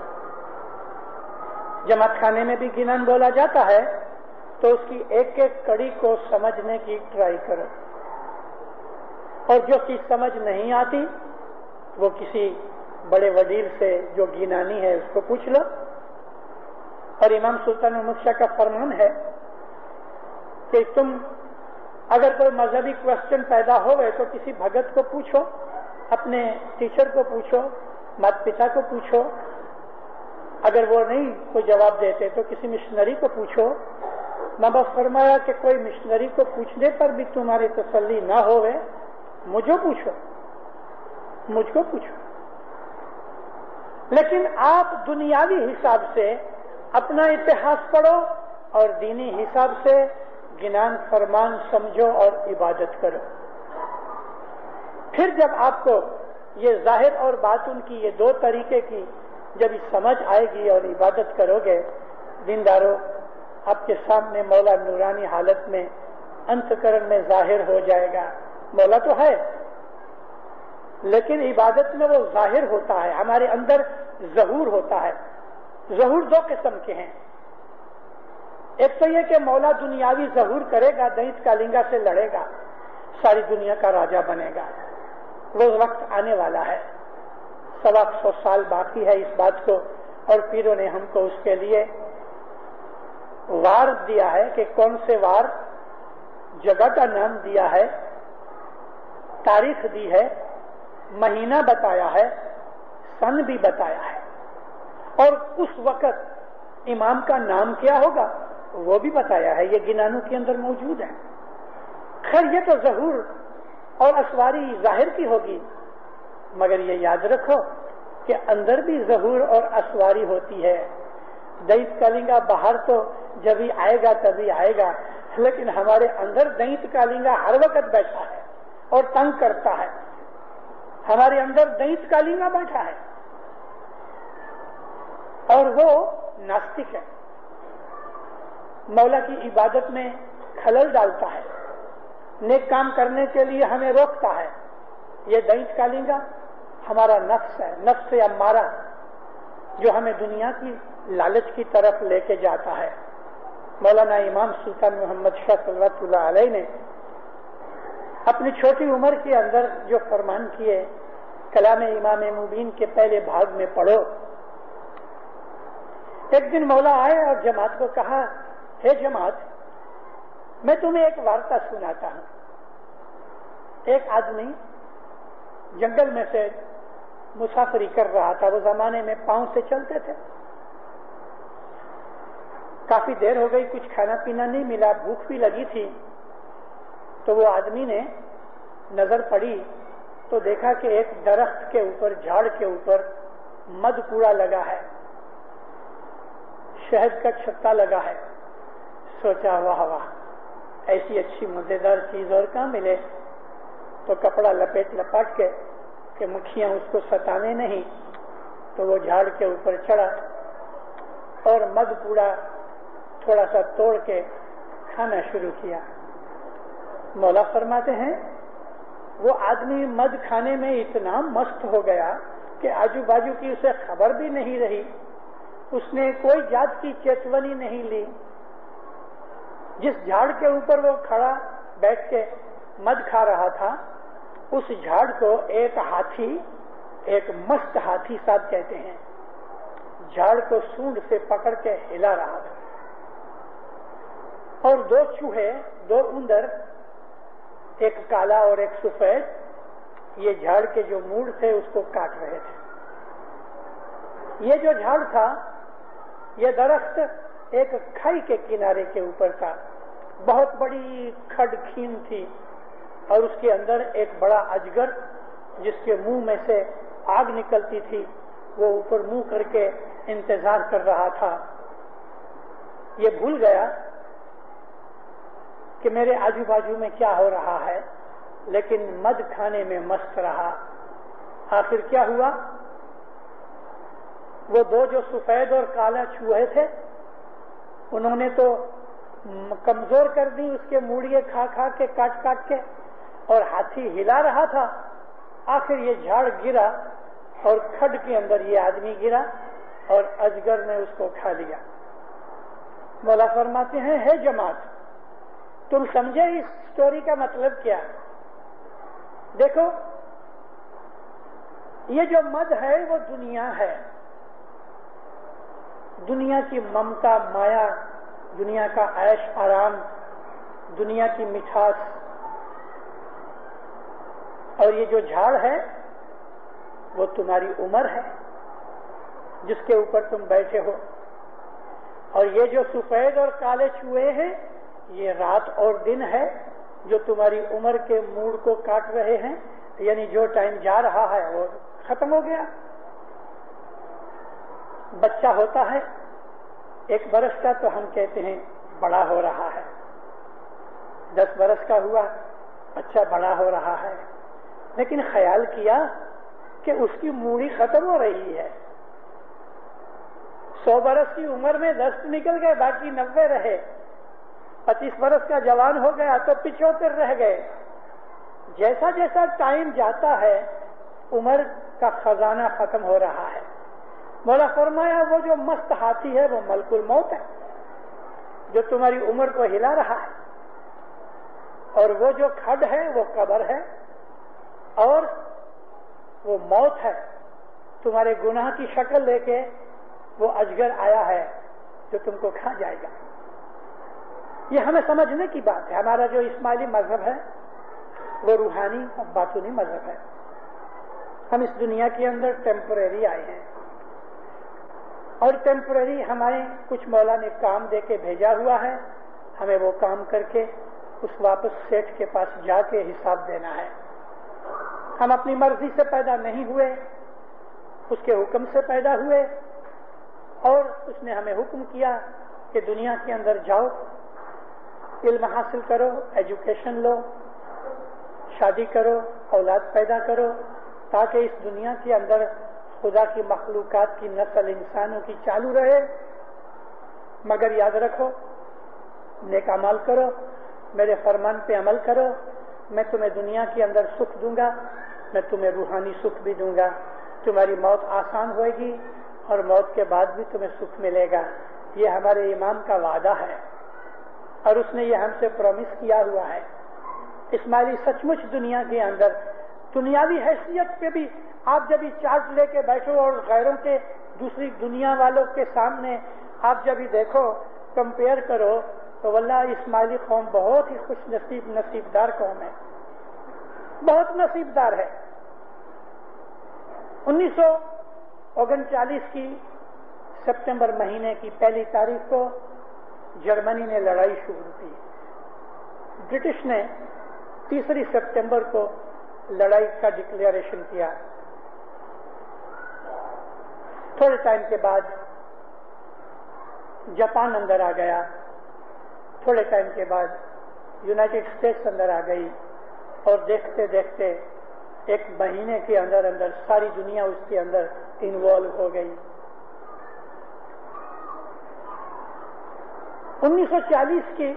جماعت خانے میں بھی گنان بولا جاتا ہے تو اس کی ایک ایک کڑی کو سمجھنے کی ٹرائی کرو، اور جو چیز سمجھ نہیں آتی وہ کسی بڑے وزیر سے جو گنانی ہے اس کو پوچھ لو. اور امام سلطان محمد شاہ کا فرمان ہے کہ تم اگر کوئی مذہبی کوشچن پیدا ہوئے تو کسی بھگت کو پوچھو، اپنے ٹیچر کو پوچھو، مات پتا کو پوچھو. اگر وہ نہیں کوئی جواب دیتے تو کسی مشنری کو پوچھو. ماں باپ فرمایا کہ کوئی مشنری کو پوچھنے پر بھی تمہاری تسلی نہ ہوئے مجھ کو پوچھو. لیکن آپ دنیاوی حساب سے اپنا اتہاس پڑھو اور دینی حساب سے گنان فرمان سمجھو اور عبادت کرو. پھر جب آپ کو یہ ظاہر اور باطن کی یہ دو طریقے کی جب سمجھ آئے گی اور عبادت کرو گے، دینداروں آپ کے سامنے مولا نورانی حالت میں انتکرن میں ظاہر ہو جائے گا. مولا تو ہے لیکن عبادت میں وہ ظاہر ہوتا ہے، ہمارے اندر ظہور ہوتا ہے. ظہور دو قسم کے ہیں. ایک تو یہ کہ مولا دنیاوی ظہور کرے گا، دینت کالنگا سے لڑے گا، ساری دنیا کا راجا بنے گا. وہ وقت آنے والا ہے، 100 سال باقی ہے اس بات کو، اور پیروں نے ہم کو اس کے لیے وار دیا ہے کہ کون سے وار، جگہ کا نام دیا ہے، تاریخ دی ہے، مہینہ بتایا ہے، سن بھی بتایا ہے، اور اس وقت امام کا نام کیا ہوگا وہ بھی بتایا ہے. یہ گنانوں کے اندر موجود ہے. خیر یہ تو ظہور اور اسواری ظاہر کی ہوگی، مگر یہ یاد رکھو کہ اندر بھی ظہور اور اسواری ہوتی ہے. دینت کالنگا باہر تو جب ہی آئے گا تبھی آئے گا، لیکن ہمارے اندر دینت کالنگا ہر وقت بیٹھا ہے اور تنگ کرتا ہے. ہمارے اندر دینت کالنگا بیٹھا ہے اور وہ ناستک ہے، مولا کی عبادت میں خلل ڈالتا ہے، نیک کام کرنے کے لیے ہمیں روکتا ہے. یہ دینت کالنگا ہمارا نفس ہے، نفس امارہ، جو ہمیں دنیا کی لالچ کی طرف لے کے جاتا ہے. مولانا امام سلطان محمد شاہ صلوات اللہ علیہ نے اپنی چھوٹی عمر کے اندر جو فرمان کیے، کلام امام مبین کے پہلے بھاگ میں پڑھو. ایک دن مولا آئے اور جماعت کو کہا، ہے جماعت میں تمہیں ایک وارتا سناتا ہوں. ایک آدمی جنگل میں سے مسافری کر رہا تھا. وہ زمانے میں پاؤں سے چلتے تھے. کافی دیر ہو گئی، کچھ کھانا پینا نہیں ملا، بھوک بھی لگی تھی. تو وہ آدمی نے نظر پڑی تو دیکھا کہ ایک درخت کے اوپر، جھاڑ کے اوپر مد کوڑا لگا ہے، شہد کا چھتا لگا ہے. سوچا واہ واہ، ایسی اچھی مزیدار چیز اور کہاں ملے. تو کپڑا لپاٹ کے کہ مکھیاں اس کو ستانے نہیں، تو وہ جھاڑ کے اوپر چڑھا اور مد کوڑا تھوڑا سا توڑ کے کھانا شروع کیا. مولا فرماتے ہیں وہ آدمی مد کھانے میں اتنا مست ہو گیا کہ آجو باجو کی اسے خبر بھی نہیں رہی اس نے کوئی جات کی چیتونی نہیں لی. جس جھاڑ کے اوپر وہ کھڑا بیٹھ کے مد کھا رہا تھا اس جھاڑ کو ایک ہاتھی، ایک مست ہاتھی صاحب کہتے ہیں، جھاڑ کو سونڈ سے پکڑ کے ہلا رہا تھا. اور دو چوہے، دو اندر، ایک کالا اور ایک سفید، یہ جھاڑ کے جو موڑ تھے اس کو کاٹ رہے تھے. یہ جو جھاڑ تھا، یہ درخت ایک کھائی کے کنارے کے اوپر تھا. بہت بڑی کھڈ کھین تھی اور اس کے اندر ایک بڑا اجگر جس کے منہ میں سے آگ نکلتی تھی وہ اوپر منہ کر کے انتظار کر رہا تھا. یہ بھول گیا کہ میرے آجو باجو میں کیا ہو رہا ہے، لیکن مد کھانے میں مست رہا. آخر کیا ہوا؟ وہ دو جو سفید اور کالا چوہے تھے انہوں نے تو کمزور کر دی اس کے موڑیے کھا کھا کے، کاٹ کاٹ کے، اور ہاتھی ہلا رہا تھا. آخر یہ جھاڑ گرا اور کھڈ کے اندر یہ آدمی گرا اور اجگر نے اس کو کھا لیا. مولا فرماتے ہیں، ہے جماعت، تم سمجھے اس سٹوری کا مطلب کیا؟ دیکھو، یہ جو مد ہے وہ دنیا ہے، دنیا کی ممتا، مایا، دنیا کا عیش آرام، دنیا کی مٹھاس. اور یہ جو جھاڑ ہے وہ تمہاری عمر ہے جس کے اوپر تم بیٹھے ہو. اور یہ جو سفید اور کالے چوہے ہیں یہ رات اور دن ہے جو تمہاری عمر کے موڑ کو کاٹ رہے ہیں. یعنی جو ٹائم جا رہا ہے وہ ختم ہو گیا. بچہ ہوتا ہے 1 برس کا تو ہم کہتے ہیں بڑا ہو رہا ہے. 10 برس کا ہوا بچہ بڑا ہو رہا ہے. لیکن خیال کیا کہ اس کی موڑی ختم ہو رہی ہے. 100 برس کی عمر میں 10 نکل گئے، باقی 90 رہے. 25 برس کا جوان ہو گیا تو 75 رہ گئے. جیسا جیسا ٹائم جاتا ہے عمر کا خزانہ ختم ہو رہا ہے. مولا فرمایا وہ جو مست ہاتھی ہے وہ ملک الموت ہے جو تمہاری عمر کو ہلا رہا ہے، اور وہ جو کھڈ ہے وہ قبر ہے، اور وہ موت ہے تمہارے گناہ کی شکل لے کے. وہ اجگر آیا ہے جو تم کو کھا جائے گا. یہ ہمیں سمجھنے کی بات ہے. ہمارا جو اسماعیلی مذہب ہے وہ روحانی اور باطنی مذہب ہے. ہم اس دنیا کے اندر ٹیمپریری آئے ہیں، اور ٹیمپریری ہمارے کچھ مولا نے کام دے کے بھیجا ہوا ہے. ہمیں وہ کام کر کے اس واپس سیٹھ کے پاس جا کے حساب دینا ہے. ہم اپنی مرضی سے پیدا نہیں ہوئے، اس کے حکم سے پیدا ہوئے، اور اس نے ہمیں حکم کیا کہ دنیا کے اندر جاؤ، علم حاصل کرو، ایجوکیشن لو، شادی کرو، اولاد پیدا کرو، تاکہ اس دنیا کے اندر خدا کی مخلوقات کی نسل انسانوں کی چالو رہے. مگر یاد رکھو، نیک اعمال کرو، میرے فرمان پہ عمل کرو، میں تمہیں دنیا کے اندر سکھ دوں گا، میں تمہیں روحانی سکھ بھی دوں گا. تمہاری موت آسان ہوئے گی اور موت کے بعد بھی تمہیں سکھ ملے گا. یہ ہمارے امام کا وعدہ ہے اور اس نے یہ ہم سے پرومس کیا ہوا ہے. اسماعیلی سچ مچ دنیا کے اندر دنیاوی حیثیت پہ بھی آپ جب یہ چارٹ لے کے بیٹھو اور غیروں کے دوسری دنیا والوں کے سامنے آپ جب یہ دیکھو، کمپیئر کرو، تو واللہ اسماعیلی قوم بہت ہی خوش نصیبدار قوم ہے، بہت نصیبدار ہے. 1939 کی سپتمبر مہینے کی 1 تاریخ کو جرمنی نے لڑائی شروع کی. برٹش نے 3 سپتمبر کو لڑائی کا ڈکلیریشن کیا. تھوڑے ٹائم کے بعد جاپان اندر آ گیا. تھوڑے ٹائم کے بعد یونائٹڈ اسٹیٹس اندر آ گئی، اور دیکھتے دیکھتے 1 مہینے کے اندر اندر ساری دنیا اس کے اندر انوالو ہو گئی. 1940 کی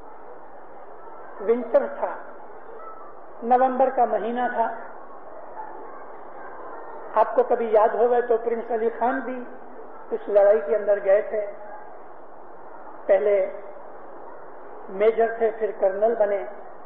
ونٹر تھا، نومبر کا مہینہ تھا. آپ کو کبھی یاد ہوگا تو پرنس علی خان بھی اس لڑائی کے اندر گئے تھے. پہلے میجر تھے، پھر کرنل بنے.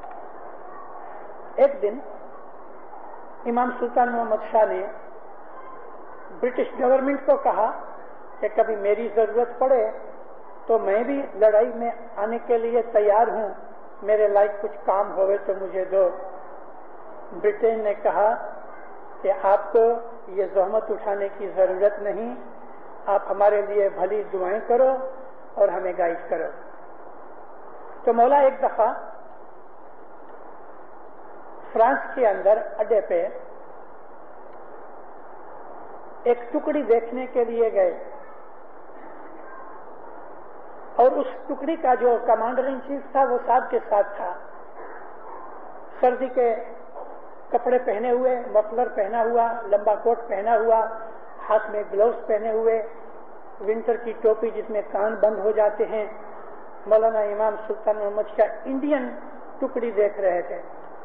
ایک دن امام سلطان محمد شاہ نے برٹش گورنمنٹ کو کہا کہ کبھی میری ضرورت پڑے تو میں بھی لڑائی میں آنے کے لیے تیار ہوں، میرے لائق کچھ کام ہوئے تو مجھے دو. برٹن نے کہا کہ آپ کو یہ زحمت اٹھانے کی ضرورت نہیں، آپ ہمارے لیے بھلی دعائیں کرو اور ہمیں گائیڈ کرو. تو مولا ایک دفعہ فرانس کے اندر اڈے پہ ایک ٹکڑی دیکھنے کے لیے گئے، اور اس ٹکڑی کا جو کمانڈر ان چیف تھا وہ صاحب کے ساتھ تھا. سردی کے کپڑے پہنے ہوئے، مفلر پہنا ہوا، لمبا کوٹ پہنا ہوا، ہاتھ میں گلوز پہنے ہوئے، ونٹر کی ٹوپی جس میں کان بند ہو جاتے ہیں. مولانا امام سلطان محمد شاہ انڈین ٹکڑی دیکھ رہے تھے.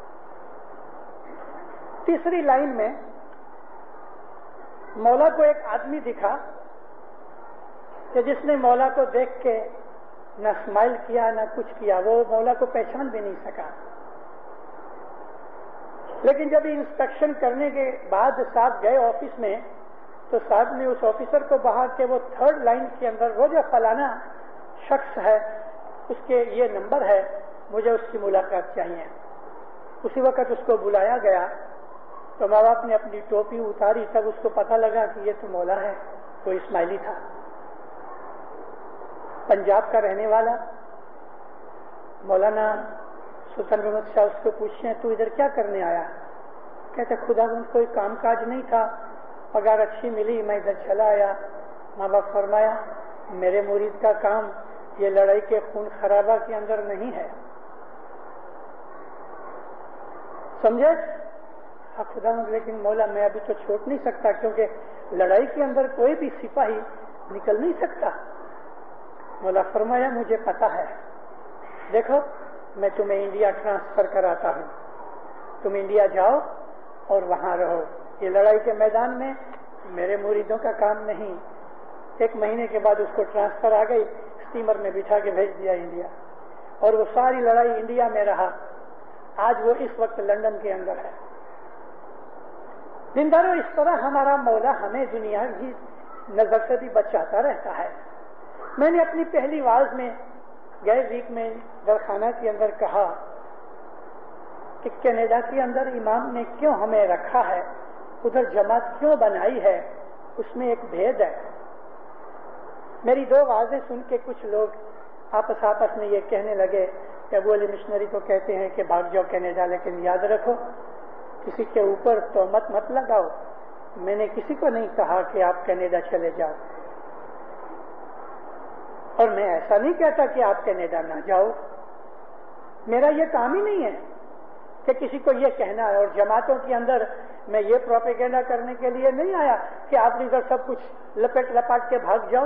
تیسری لائن میں مولا کو ایک آدمی دکھا کہ جس نے مولا کو دیکھ کے نہ اسمائل کیا نہ کچھ کیا، وہ مولا کو پہچان بھی نہیں سکا. لیکن جب انسپیکشن کرنے کے بعد صاحب گئے آفس میں تو صاحب نے اس آفیسر کو کہا کہ وہ تھرڈ لائن کے اندر وہ جو فلانا شخص ہے اس کے یہ نمبر ہے، مجھے اس کی ملاقات چاہیے. اسی وقت اس کو بلایا گیا تو ماں باپ نے اپنی ٹوپی اتاری، تب اس کو پتہ لگا کہ یہ تو مولا ہے. وہ اسماعیلی تھا، پنجاب کا رہنے والا. مولانا سلطان محمد شاہ اس کو پوچھیں تو ادھر کیا کرنے آیا؟ کہتے خدا کوئی کام کاج نہیں تھا، پگار اچھی ملی، میں ادھر چلا آیا. ماں باپ فرمایا میرے مرید کا کام یہ لڑائی کے خون خرابہ کے اندر نہیں ہے. سمجھے؟ ہاں خدا، لیکن مولا میں ابھی تو چھوڑ نہیں سکتا کیونکہ لڑائی کے اندر کوئی بھی سپاہی نکل نہیں سکتا. مولا فرمایا مجھے پتا ہے، دیکھو میں تمہیں انڈیا ٹرانسفر کراتا ہوں، تم انڈیا جاؤ اور وہاں رہو. یہ لڑائی کے میدان میں میرے مریدوں کا کام نہیں. 1 مہینے کے بعد اس کو ٹرانسفر آ گئی، اسٹیمر میں بٹھا کے بھیج دیا انڈیا، اور وہ ساری لڑائی انڈیا میں رہا. آج وہ اس وقت لندن کے اندر ہے. دینداروں، اس طرح ہمارا مولا ہمیں دنیا کی نظر سے بھی بچاتا رہتا ہے. میں نے اپنی پہلی واز میں گئے ویک میں درخانہ کے اندر کہا کہ کینیڈا کے اندر امام نے کیوں ہمیں رکھا ہے، ادھر جماعت کیوں بنائی ہے، اس میں ایک بھید ہے. میری 2 واضح سن کے کچھ لوگ آپس میں یہ کہنے لگے کہ ابو علی مشنری کو کہتے ہیں کہ بھاگ جاؤ کینیڈا، لیکن یاد رکھو کسی کے اوپر تہمت مت لگاؤ. میں نے کسی کو نہیں کہا کہ آپ کینیڈا چلے جاؤ، اور میں ایسا نہیں کہتا کہ آپ کینیڈا نہ جاؤ. میرا یہ کام ہی نہیں ہے کہ کسی کو یہ کہنا ہے. اور جماعتوں کے اندر میں یہ پروپیگنڈا کرنے کے لیے نہیں آیا کہ آپ ادھر سب کچھ لپیٹ لپاٹ کے بھاگ جاؤ.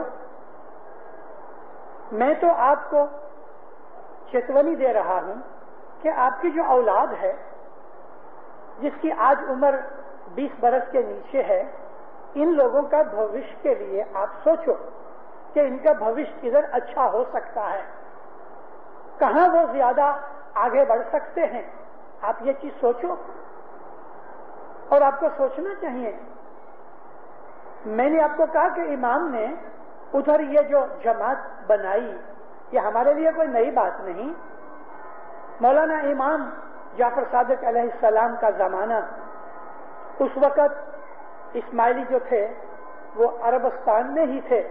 میں تو آپ کو چیتونی دے رہا ہوں کہ آپ کی جو اولاد ہے جس کی آج عمر 20 برس کے نیچے ہے، ان لوگوں کا بھوش کے لیے آپ سوچو کہ ان کا بھوش کدھر اچھا ہو سکتا ہے، کہاں وہ زیادہ آگے بڑھ سکتے ہیں. آپ یہ چیز سوچو، اور آپ کو سوچنا چاہیے. میں نے آپ کو کہا کہ امام نے ادھر یہ جو جماعت بنائی یہ ہمارے لیے کوئی نئی بات نہیں. مولانا امام جعفر صادق علیہ السلام کا زمانہ، اس وقت اسماعیلی جو تھے وہ عربستان میں ہی تھے.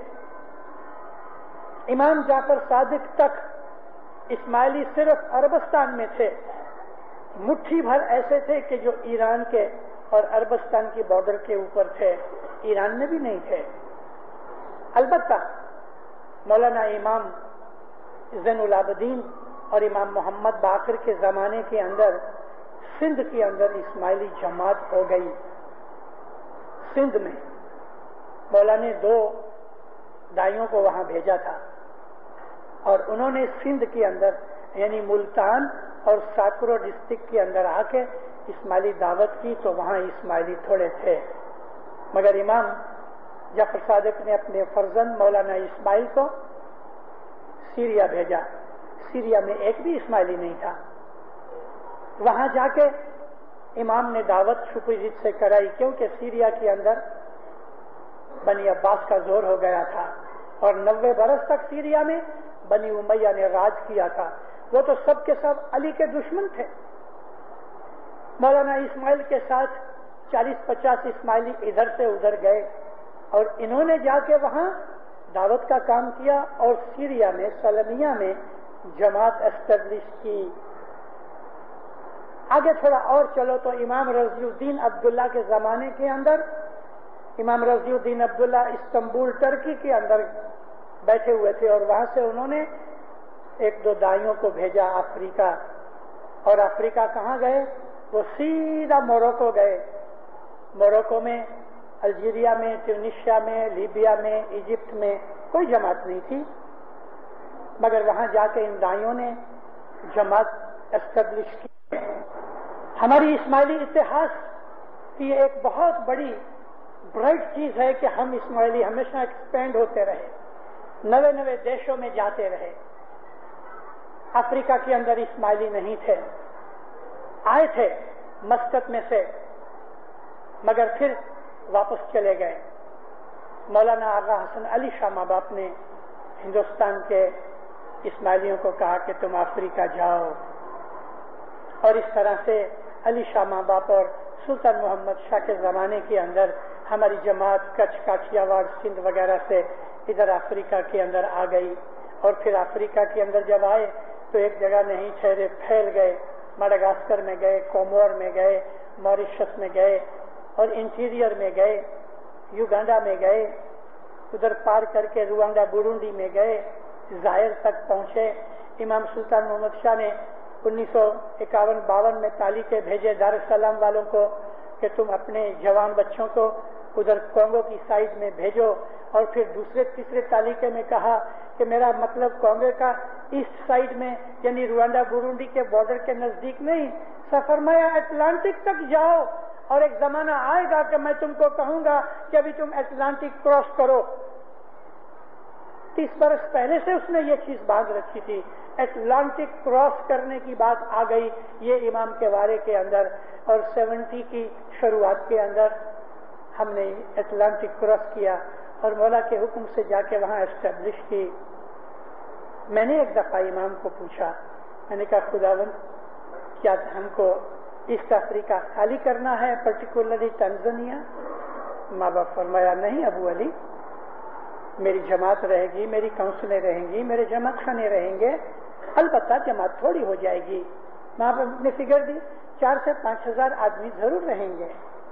امام جعفر صادق تک اسماعیلی صرف عربستان میں تھے. مٹھی بھر ایسے تھے کہ جو ایران کے اور عربستان کی بارڈر کے اوپر تھے، ایران میں بھی نہیں تھے. البتہ مولانا امام زین العابدین اور امام محمد باقر کے زمانے کے اندر سندھ کے اندر اسماعیلی جماعت ہو گئی. سندھ میں مولا نے 2 دائیوں کو وہاں بھیجا تھا، اور انہوں نے سندھ کے اندر یعنی ملتان اور ساکرو ڈسٹرکٹ کے اندر آ کے اسماعیلی دعوت کی. تو وہاں اسماعیلی تھوڑے تھے، مگر امام جعفر صادق نے اپنے فرزند مولانا اسماعیل کو سیریا بھیجا. سیریا میں ایک بھی اسماعیلی نہیں تھا. وہاں جا کے امام نے دعوت شکریت سے کرائی، کیونکہ سیریا کے اندر بنی عباس کا زور ہو گیا تھا اور 90 برس تک سیریا میں بنی امیہ نے راج کیا تھا. وہ تو سب کے سب علی کے دشمن تھے. مولانا اسماعیل کے ساتھ 40-50 اسماعیلی ادھر سے ادھر گئے اور انہوں نے جا کے وہاں دعوت کا کام کیا اور سیریا میں سلمیہ میں جماعت اسٹیبلش کی. آگے تھوڑا اور چلو تو امام رضی الدین عبداللہ کے زمانے کے اندر امام رضی الدین عبداللہ استنبول ترکی کے اندر بیٹھے ہوئے تھے اور وہاں سے انہوں نے 1-2 دائیوں کو بھیجا افریقہ. اور افریقہ کہاں گئے؟ وہ سیدھا موروکو گئے. موروکو میں، الجیریا میں، ٹیونیشیا میں، لیبیا میں، ایجپٹ میں کوئی جماعت نہیں تھی، مگر وہاں جا کے ان دائیوں نے جماعت اسٹیبلش کی. ہماری اسماعیلی اتحاد کی ایک بہت بڑی برائٹ چیز ہے کہ ہم اسماعیلی ہمیشہ ایکسپینڈ ہوتے رہے، نئے دیشوں میں جاتے رہے. افریقہ کے اندر اسماعیلی نہیں تھے، آئے تھے مسقط میں سے مگر پھر واپس چلے گئے. مولانا آغا حسن علی شاہ ماں باپ نے ہندوستان کے اسماعیلیوں کو کہا کہ تم افریقہ جاؤ، اور اس طرح سے علی شاہ ماں باپ اور سلطان محمد شاہ کے زمانے کے اندر ہماری جماعت کچھ، کاٹھیا واڑ، سندھ وغیرہ سے ادھر افریقہ کے اندر آ گئی. اور پھر افریقہ کے اندر جب آئے تو ایک جگہ نہیں ٹھہرے، پھیل گئے. مڈغاسکر میں گئے، کومور میں گئے، موریشس میں گئے اور انٹیریئر میں گئے، یوگانڈا میں گئے، ادھر پار کر کے روانڈا برونڈی میں گئے، ظاہر تک پہنچے. امام سلطان محمد شاہ نے 1951-52 میں تالیقے بھیجے دارالسلام والوں کو کہ تم اپنے جوان بچوں کو ادھر کونگو کی سائڈ میں بھیجو. اور پھر تیسرے تالیقے میں کہا کہ میرا مطلب کونگو کا ایسٹ سائڈ میں یعنی روانڈا برونڈی کے بارڈر کے نزدیک نہیں، فرمایا اٹلانٹک تک جاؤ اور ایک زمانہ آئے گا کہ میں تم کو کہوں گا کہ ابھی تم اٹلانٹک کراس کرو. 30 برس پہلے سے اس نے یہ چیز باندھ رکھی تھی. اٹلانٹک کراس کرنے کی بات آ گئی یہ امام کے وارے کے اندر، اور 70 کی شروعات کے اندر ہم نے اٹلانٹک کراس کیا اور مولا کے حکم سے جا کے وہاں اسٹیبلش کی. میں نے ایک دفعہ امام کو پوچھا، میں نے کہا خداوند کیا ہم کو ایسٹ افریقہ خالی کرنا ہے، پرٹیکولرلی تنزانیہ؟ ماں باپ فرمایا نہیں ابو علی، میری جماعت رہے گی، میری کونسلیں رہیں گی، میرے جماعت خانے رہیں گے، البتہ جماعت تھوڑی ہو جائے گی. ماں باپ نے فگر دی 4 سے 5 ہزار آدمی ضرور رہیں گے.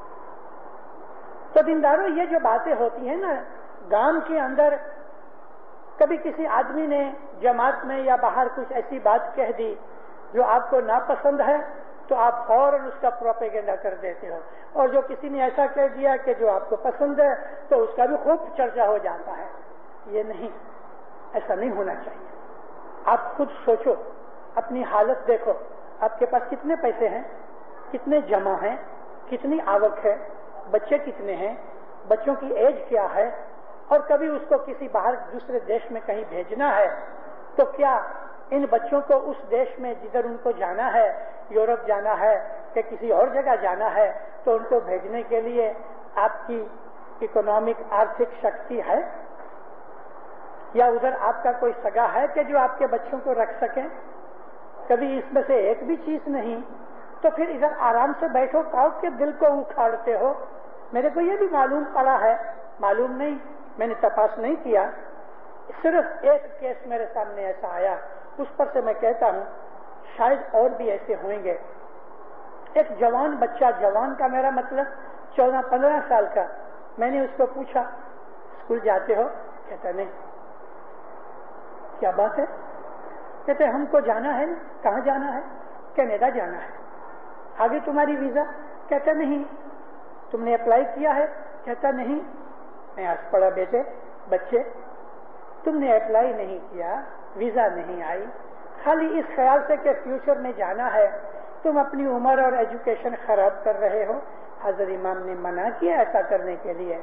تو دینداروں یہ جو باتیں ہوتی ہیں نا گام کے اندر، کبھی کسی آدمی نے جماعت میں یا باہر کچھ ایسی بات کہہ دی جو آپ کو ناپسند ہے تو آپ فوراً اس کا پروپیگنڈا کر دیتے ہو، اور جو کسی نے ایسا کہہ دیا کہ جو آپ کو پسند ہے تو اس کا بھی خوب چرچا ہو جاتا ہے. یہ نہیں، ایسا نہیں ہونا چاہیے. آپ خود سوچو، اپنی حالت دیکھو، آپ کے پاس کتنے پیسے ہیں، کتنے جمع ہیں، کتنی آوک ہے، بچے کتنے ہیں، بچوں کی ایج کیا ہے، اور کبھی اس کو کسی باہر دوسرے دیش میں کہیں بھیجنا ہے تو کیا ان بچوں کو اس دیش میں جدھر ان کو جانا ہے، یورپ جانا ہے کہ کسی اور جگہ جانا ہے، تو ان کو بھیجنے کے لیے آپ کی اکنامک آرتھک شکتی ہے، یا ادھر آپ کا کوئی سگا ہے کہ جو آپ کے بچوں کو رکھ سکیں؟ کبھی اس میں سے ایک بھی چیز نہیں. تو پھر ادھر آرام سے بیٹھو، کاؤ کے دل کو اکھاڑتے ہو. میرے کو یہ بھی معلوم پڑا ہے، معلوم نہیں، میں نے تپاس نہیں کیا، صرف ایک کیس میرے سامنے ایسا آیا، اس پر سے میں کہتا ہوں شاید اور بھی ایسے ہوئیں گے. ایک جوان بچہ، جوان کا میرا مطلب 14-15 سال کا، میں نے اس کو پوچھا اسکول جاتے ہو؟ کہتا نہیں. کیا بات ہے؟ کہتے ہم کو جانا ہے. کہاں جانا ہے؟ کینیڈا جانا ہے. آگے تمہاری ویزا؟ کہتا نہیں. تم نے اپلائی کیا ہے؟ کہتا نہیں. میں آج پڑھا بیٹے بچے، تم نے اپلائی نہیں کیا، ویزا نہیں آئی، خالی اس خیال سے کہ فیوچر میں جانا ہے تم اپنی عمر اور ایجوکیشن خراب کر رہے ہو. حضرت امام نے منع کیا ایسا کرنے کے لیے.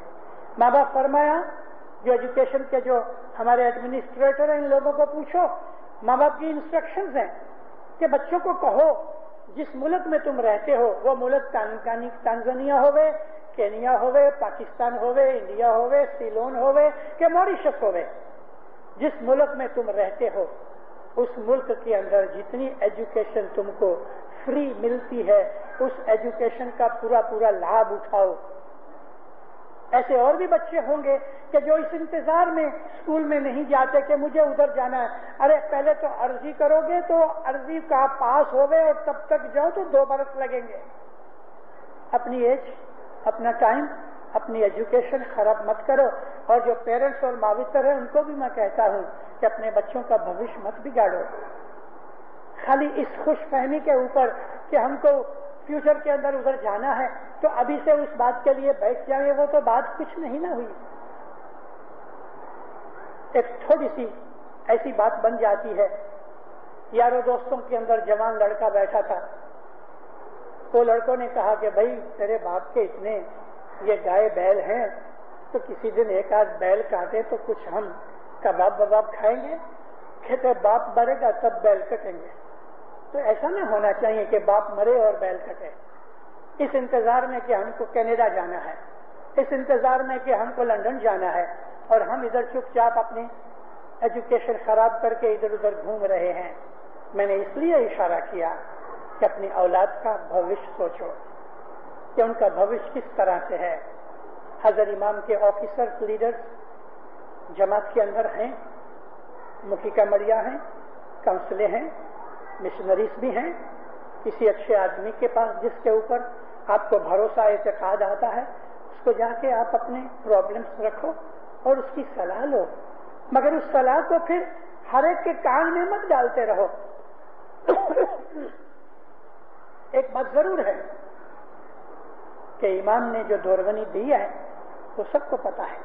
ماں باپ فرمایا جو ایجوکیشن کے جو ہمارے ایڈمنسٹریٹر ہیں ان لوگوں کو پوچھو، ماں باپ کی انسٹرکشنز ہیں کہ بچوں کو کہو جس ملک میں تم رہتے ہو وہ ملک تانزانیہ ہوئے، کینیا ہوئے، پاکستان ہوئے، انڈیا ہوئے، سیلون ہوئے کہ موریشس ہوئے، جس ملک میں تم رہتے ہو اس ملک کے اندر جتنی ایجوکیشن تم کو فری ملتی ہے اس ایجوکیشن کا پورا لابھ اٹھاؤ۔ ایسے اور بھی بچے ہوں گے کہ جو اس انتظار میں اسکول میں نہیں جاتے کہ مجھے ادھر جانا ہے، ارے پہلے تو عرضی کرو گے تو عرضی کا پاس ہو گئے اور تب تک جاؤ تو 2 برس لگیں گے۔ اپنی ایج، اپنا ٹائم، اپنی ایجوکیشن خراب مت کرو، اور جو پیرنٹس اور ماوتر ہیں ان کو بھی میں کہتا ہوں کہ اپنے بچوں کا بھوش مت بگاڑو خالی اس خوش فہمی کے اوپر کہ ہم کو فیوچر کے اندر ادھر جانا ہے تو ابھی سے اس بات کے لیے بیٹھ جائیں، وہ تو بات کچھ نہیں نہ ہوئی۔ ایک تھوڑی سی ایسی بات بن جاتی ہے، یاروں دوستوں کے اندر جوان لڑکا بیٹھا تھا، وہ لڑکوں نے کہا کہ بھائی تیرے باپ کے اتنے یہ گائے بیل ہیں تو کسی دن ایک آدھ بیل کاٹے تو کچھ ہم کباب وباب کھائیں گے۔ کہتے باپ مرے گا تب بیل کٹیں گے، تو ایسا نہ ہونا چاہیے کہ باپ مرے اور بیل کٹے۔ اس انتظار میں کہ ہم کو کینیڈا جانا ہے، اس انتظار میں کہ ہم کو لندن جانا ہے، اور ہم ادھر چپ چاپ اپنی ایجوکیشن خراب کر کے ادھر ادھر گھوم رہے ہیں۔ میں نے اس لیے اشارہ کیا کہ اپنی اولاد کا بھوش سوچو کہ ان کا بھوش کس طرح سے ہے۔ حضرت امام کے آفیسر لیڈرز جماعت کے اندر ہیں، مکھی کمریا ہیں، کونسلیں ہیں، مشنریز بھی ہیں۔ کسی اچھے آدمی کے پاس جس کے اوپر آپ کو بھروسہ اعتقاد آتا ہے اس کو جا کے آپ اپنے پرابلمس رکھو اور اس کی صلاح لو، مگر اس صلاح کو پھر ہر ایک کے کان میں مت ڈالتے رہو۔ ایک بات ضرور ہے کہ امام نے جو دورونی دی ہے وہ سب کو پتا ہے۔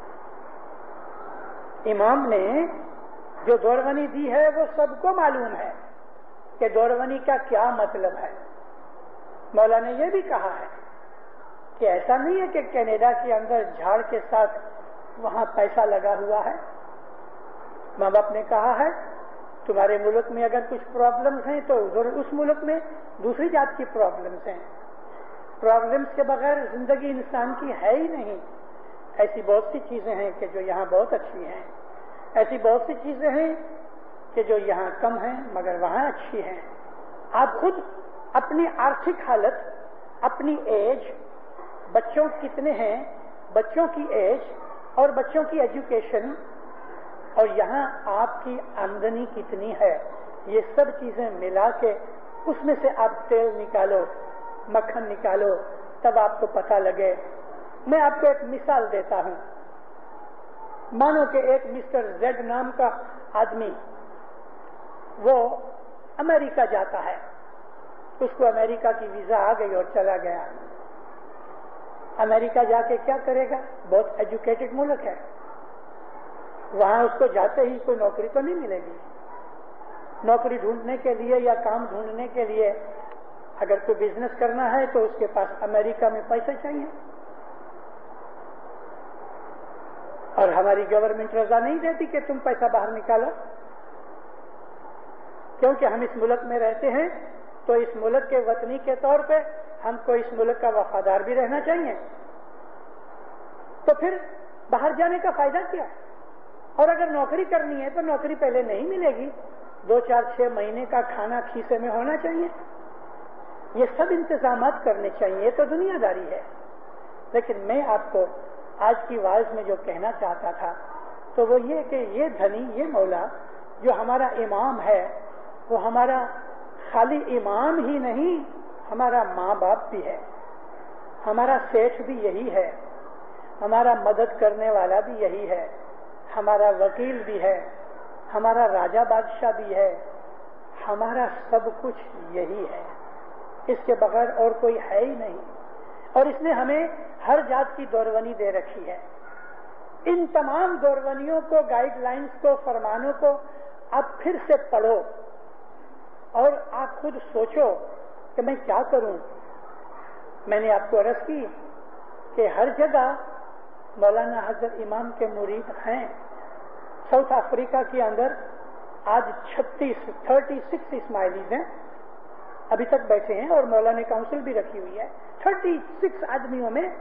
امام نے جو دورونی دی ہے وہ سب کو معلوم ہے کہ دورونی کا کیا مطلب ہے۔ مولا نے یہ بھی کہا ہے کہ ایسا نہیں ہے کہ کینیڈا کے اندر جھاڑ کے ساتھ وہاں پیسہ لگا ہوا ہے۔ ماں باپ نے کہا ہے تمہارے ملک میں اگر کچھ پرابلمز ہیں تو ادھر اس ملک میں دوسری جات کی پرابلمز ہیں۔ پرابلمز کے بغیر زندگی انسان کی ہے ہی نہیں۔ ایسی بہت سی چیزیں ہیں کہ جو یہاں بہت اچھی ہیں، ایسی بہت سی چیزیں ہیں کہ جو یہاں کم ہیں مگر وہاں اچھی ہیں۔ آپ خود اپنی آرتھک حالت، اپنی ایج، بچوں کتنے ہیں، بچوں کی ایج اور بچوں کی ایجوکیشن، اور یہاں آپ کی آمدنی کتنی ہے، یہ سب چیزیں ملا کے اس میں سے آپ تیل نکالو، مکھن نکالو، تب آپ کو پتہ لگے۔ میں آپ کو ایک مثال دیتا ہوں۔ مانو کہ ایک مسٹر زیڈ نام کا آدمی وہ امریکہ جاتا ہے، اس کو امریکہ کی ویزا آ گئی اور چلا گیا۔ امریکہ جا کے کیا کرے گا؟ بہت ایجوکیٹڈ ملک ہے، وہاں اس کو جاتے ہی کوئی نوکری تو نہیں ملے گی۔ نوکری ڈھونڈنے کے لیے یا کام ڈھونڈنے کے لیے اگر کوئی بزنس کرنا ہے تو اس کے پاس امریکہ میں پیسے چاہیے، اور ہماری گورنمنٹ رضا نہیں دیتی کہ تم پیسہ باہر نکالو، کیونکہ ہم اس ملک میں رہتے ہیں تو اس ملک کے وطنی کے طور پہ ہم کو اس ملک کا وفادار بھی رہنا چاہیے۔ تو پھر باہر جانے کا فائدہ کیا؟ اور اگر نوکری کرنی ہے تو نوکری پہلے نہیں ملے گی، 2 4 6 مہینے کا کھانا کھیسے میں ہونا چاہیے، یہ سب انتظامات کرنے چاہیے، یہ تو دنیا داری ہے۔ لیکن میں آپ کو آج کی واعظ میں جو کہنا چاہتا تھا تو وہ یہ کہ یہ دھنی، یہ مولا جو ہمارا امام ہے وہ ہمارا خالی امام ہی نہیں، ہمارا ماں باپ بھی ہے، ہمارا سیٹھ بھی یہی ہے، ہمارا مدد کرنے والا بھی یہی ہے، ہمارا وکیل بھی ہے، ہمارا راجہ بادشاہ بھی ہے، ہمارا سب کچھ یہی ہے، اس کے بغیر اور کوئی ہے ہی نہیں۔ اور اس نے ہمیں ہر جات کی دورونی دے رکھی ہے۔ ان تمام دورونیوں کو، گائیڈ لائنز کو، فرمانوں کو آپ پھر سے پڑھو اور آپ خود سوچو کہ میں کیا کروں۔ میں نے آپ کو عرض کی کہ ہر جگہ مولانا حضرت امام کے مرید ہیں. ساؤتھ افریقہ کے اندر آج 36 اسماعیلیز ہیں, ابھی تک بیٹھے ہیں, اور مولانا کاؤنسل بھی رکھی ہوئی ہے. 36 آدمیوں میں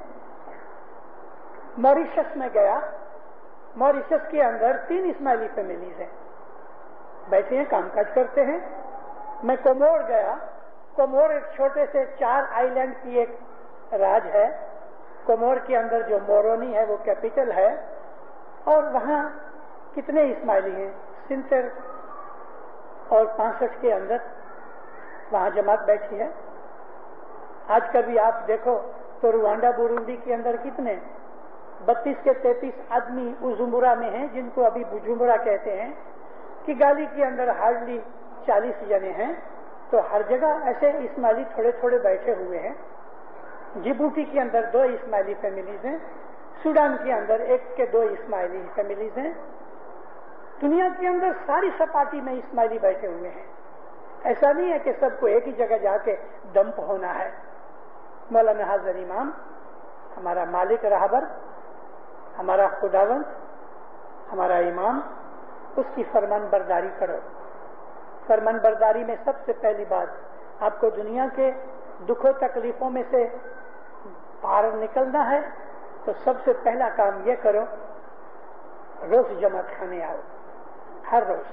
موریشس میں گیا, موریشس کے اندر 3 اسماعیلی فیملیز ہیں, بیٹھے ہیں, کام کاج کرتے ہیں. میں کومور گیا, کومور ایک چھوٹے سے 4 آئی لینڈ کی ایک راج ہے. کومور کے اندر جو مورونی ہے وہ کیپٹل ہے, اور وہاں کتنے اسماعیلی ہیں, 70 اور 65 کے اندر وہاں جماعت بیٹھی ہے. آج کبھی آپ دیکھو تو روانڈا بوروندی کے اندر کتنے 32 کے 33 آدمی بجمبورا میں ہیں, جن کو ابھی بجمبورا کہتے ہیں. کگالی کے اندر ہارڈلی 40 جنے ہیں. تو ہر جگہ ایسے اسماعیلی تھوڑے تھوڑے بیٹھے ہوئے ہیں. جبوٹی کے اندر 2 اسماعیلی فیملیز ہیں, سوڈان کے اندر 1 کے 2 اسماعیلی فیملیز ہیں. دنیا کے اندر ساری سپاٹی میں اسماعیلی بیٹھے ہوئے ہیں. ایسا نہیں ہے کہ سب کو ایک ہی جگہ جا کے ڈمپ ہونا ہے. مولانا حاضر امام ہمارا مالک رہبر, ہمارا خداوند, ہمارا امام, اس کی فرمان برداری کرو. فرمان برداری میں سب سے پہلی بات آپ کو دنیا کے دکھوں تکلیفوں میں سے باہر نکلنا ہے, تو سب سے پہلا کام یہ کرو, روز جماعت خانے آؤ, ہر روز.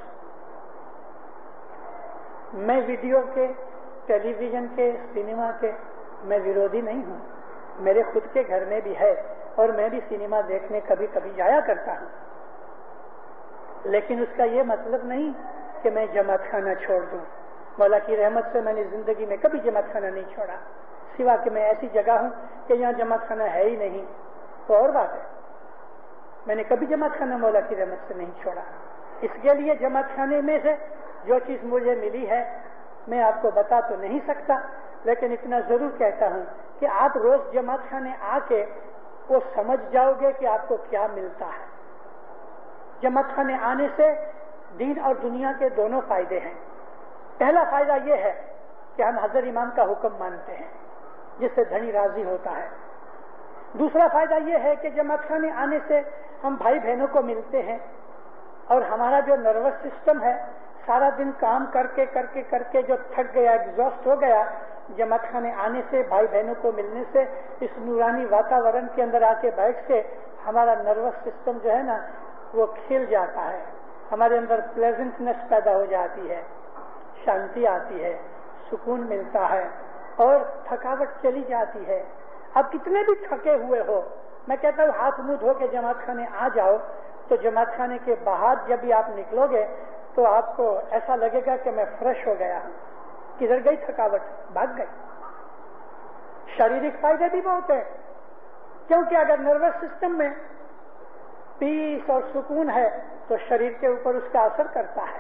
میں ویڈیو کے, ٹیلی ویژن کے, سنیما کے میں ویرودھی نہیں ہوں. میرے خود کے گھر میں بھی ہے, اور میں بھی سنیما دیکھنے کبھی کبھی جایا کرتا ہوں. لیکن اس کا یہ مطلب نہیں کہ میں جماعت خانہ چھوڑ دوں. مولا کی رحمت سے میں نے زندگی میں کبھی جماعت خانہ نہیں چھوڑا, سوا کہ میں ایسی جگہ ہوں کہ یہاں جماعت خانہ ہے ہی نہیں, تو اور بات ہے. میں نے کبھی جماعت خانہ مولا کی رحمت سے نہیں چھوڑا. اس کے لیے جماعت خانے میں سے جو چیز مجھے ملی ہے میں آپ کو بتا تو نہیں سکتا, لیکن اتنا ضرور کہتا ہوں کہ آپ روز جماعت خانے آ کے وہ سمجھ جاؤ گے کہ آپ کو کیا ملتا ہے. جماعت خانے آنے سے دین اور دنیا کے دونوں فائدے ہیں. پہلا فائدہ یہ ہے کہ ہم حضرت امام کا حکم مانتے ہیں, جس سے دھنی راضی ہوتا ہے. دوسرا فائدہ یہ ہے کہ جماعت خانے آنے سے ہم بھائی بہنوں کو ملتے ہیں, اور ہمارا جو نروس سسٹم ہے سارا دن کام کر کے جو تھک گیا, ایگزاسٹ ہو گیا, جماعت خانے آنے سے, بھائی بہنوں کو ملنے سے, اس نورانی واتاورن کے اندر آ کے بیٹھ کے ہمارا نروس سسٹم جو ہے نا وہ کھل جاتا ہے. ہمارے اندر پلیزنٹنس پیدا ہو جاتی ہے, شانتی آتی ہے, سکون ملتا ہے, اور تھکاوٹ چلی جاتی ہے. اب کتنے بھی تھکے ہوئے ہو, میں کہتا ہوں ہاتھ منہ دھو کے جماعت خانے آ جاؤ, تو جماعت خانے کے باہر جب بھی آپ نکلو گے تو آپ کو ایسا لگے گا کہ میں فریش ہو گیا ہوں. کدھر گئی تھکاوٹ, بھاگ گئی. شاریرک فائدے بھی بہت ہیں, کیونکہ اگر نروس سسٹم میں پیس اور سکون ہے تو شریر کے اوپر اس کا اثر کرتا ہے.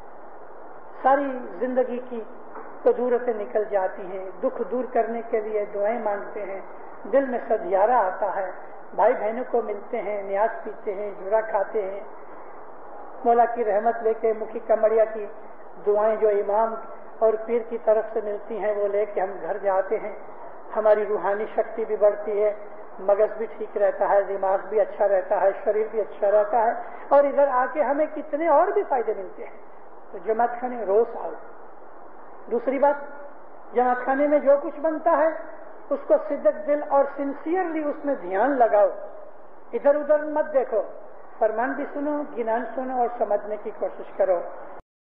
ساری زندگی کی قدورتیں نکل جاتی ہیں. دکھ دور کرنے کے لیے دعائیں مانگتے ہیں, دل میں سدھیارا آتا ہے, بھائی بہنوں کو ملتے ہیں, نیاز پیتے ہیں, جڑا کھاتے ہیں. مولا کی رحمت لے کے مکھی کمڑیا کی دعائیں جو امام اور پیر کی طرف سے ملتی ہیں وہ لے کے ہم گھر جاتے ہیں. ہماری روحانی شکتی بھی بڑھتی ہے, مغز بھی ٹھیک رہتا ہے, دماغ بھی اچھا رہتا ہے, شریر بھی اچھا رہتا ہے, اور ادھر آ کے ہمیں کتنے اور بھی فائدے ملتے ہیں. تو جماعت خانے روز آؤ. دوسری بات, جماعت خانے میں جو کچھ بنتا ہے اس کو صدق دل اور سنسیئرلی اس میں دھیان لگاؤ, ادھر ادھر مت دیکھو. فرمان بھی سنو, گنان سنو, اور سمجھنے کی کوشش کرو.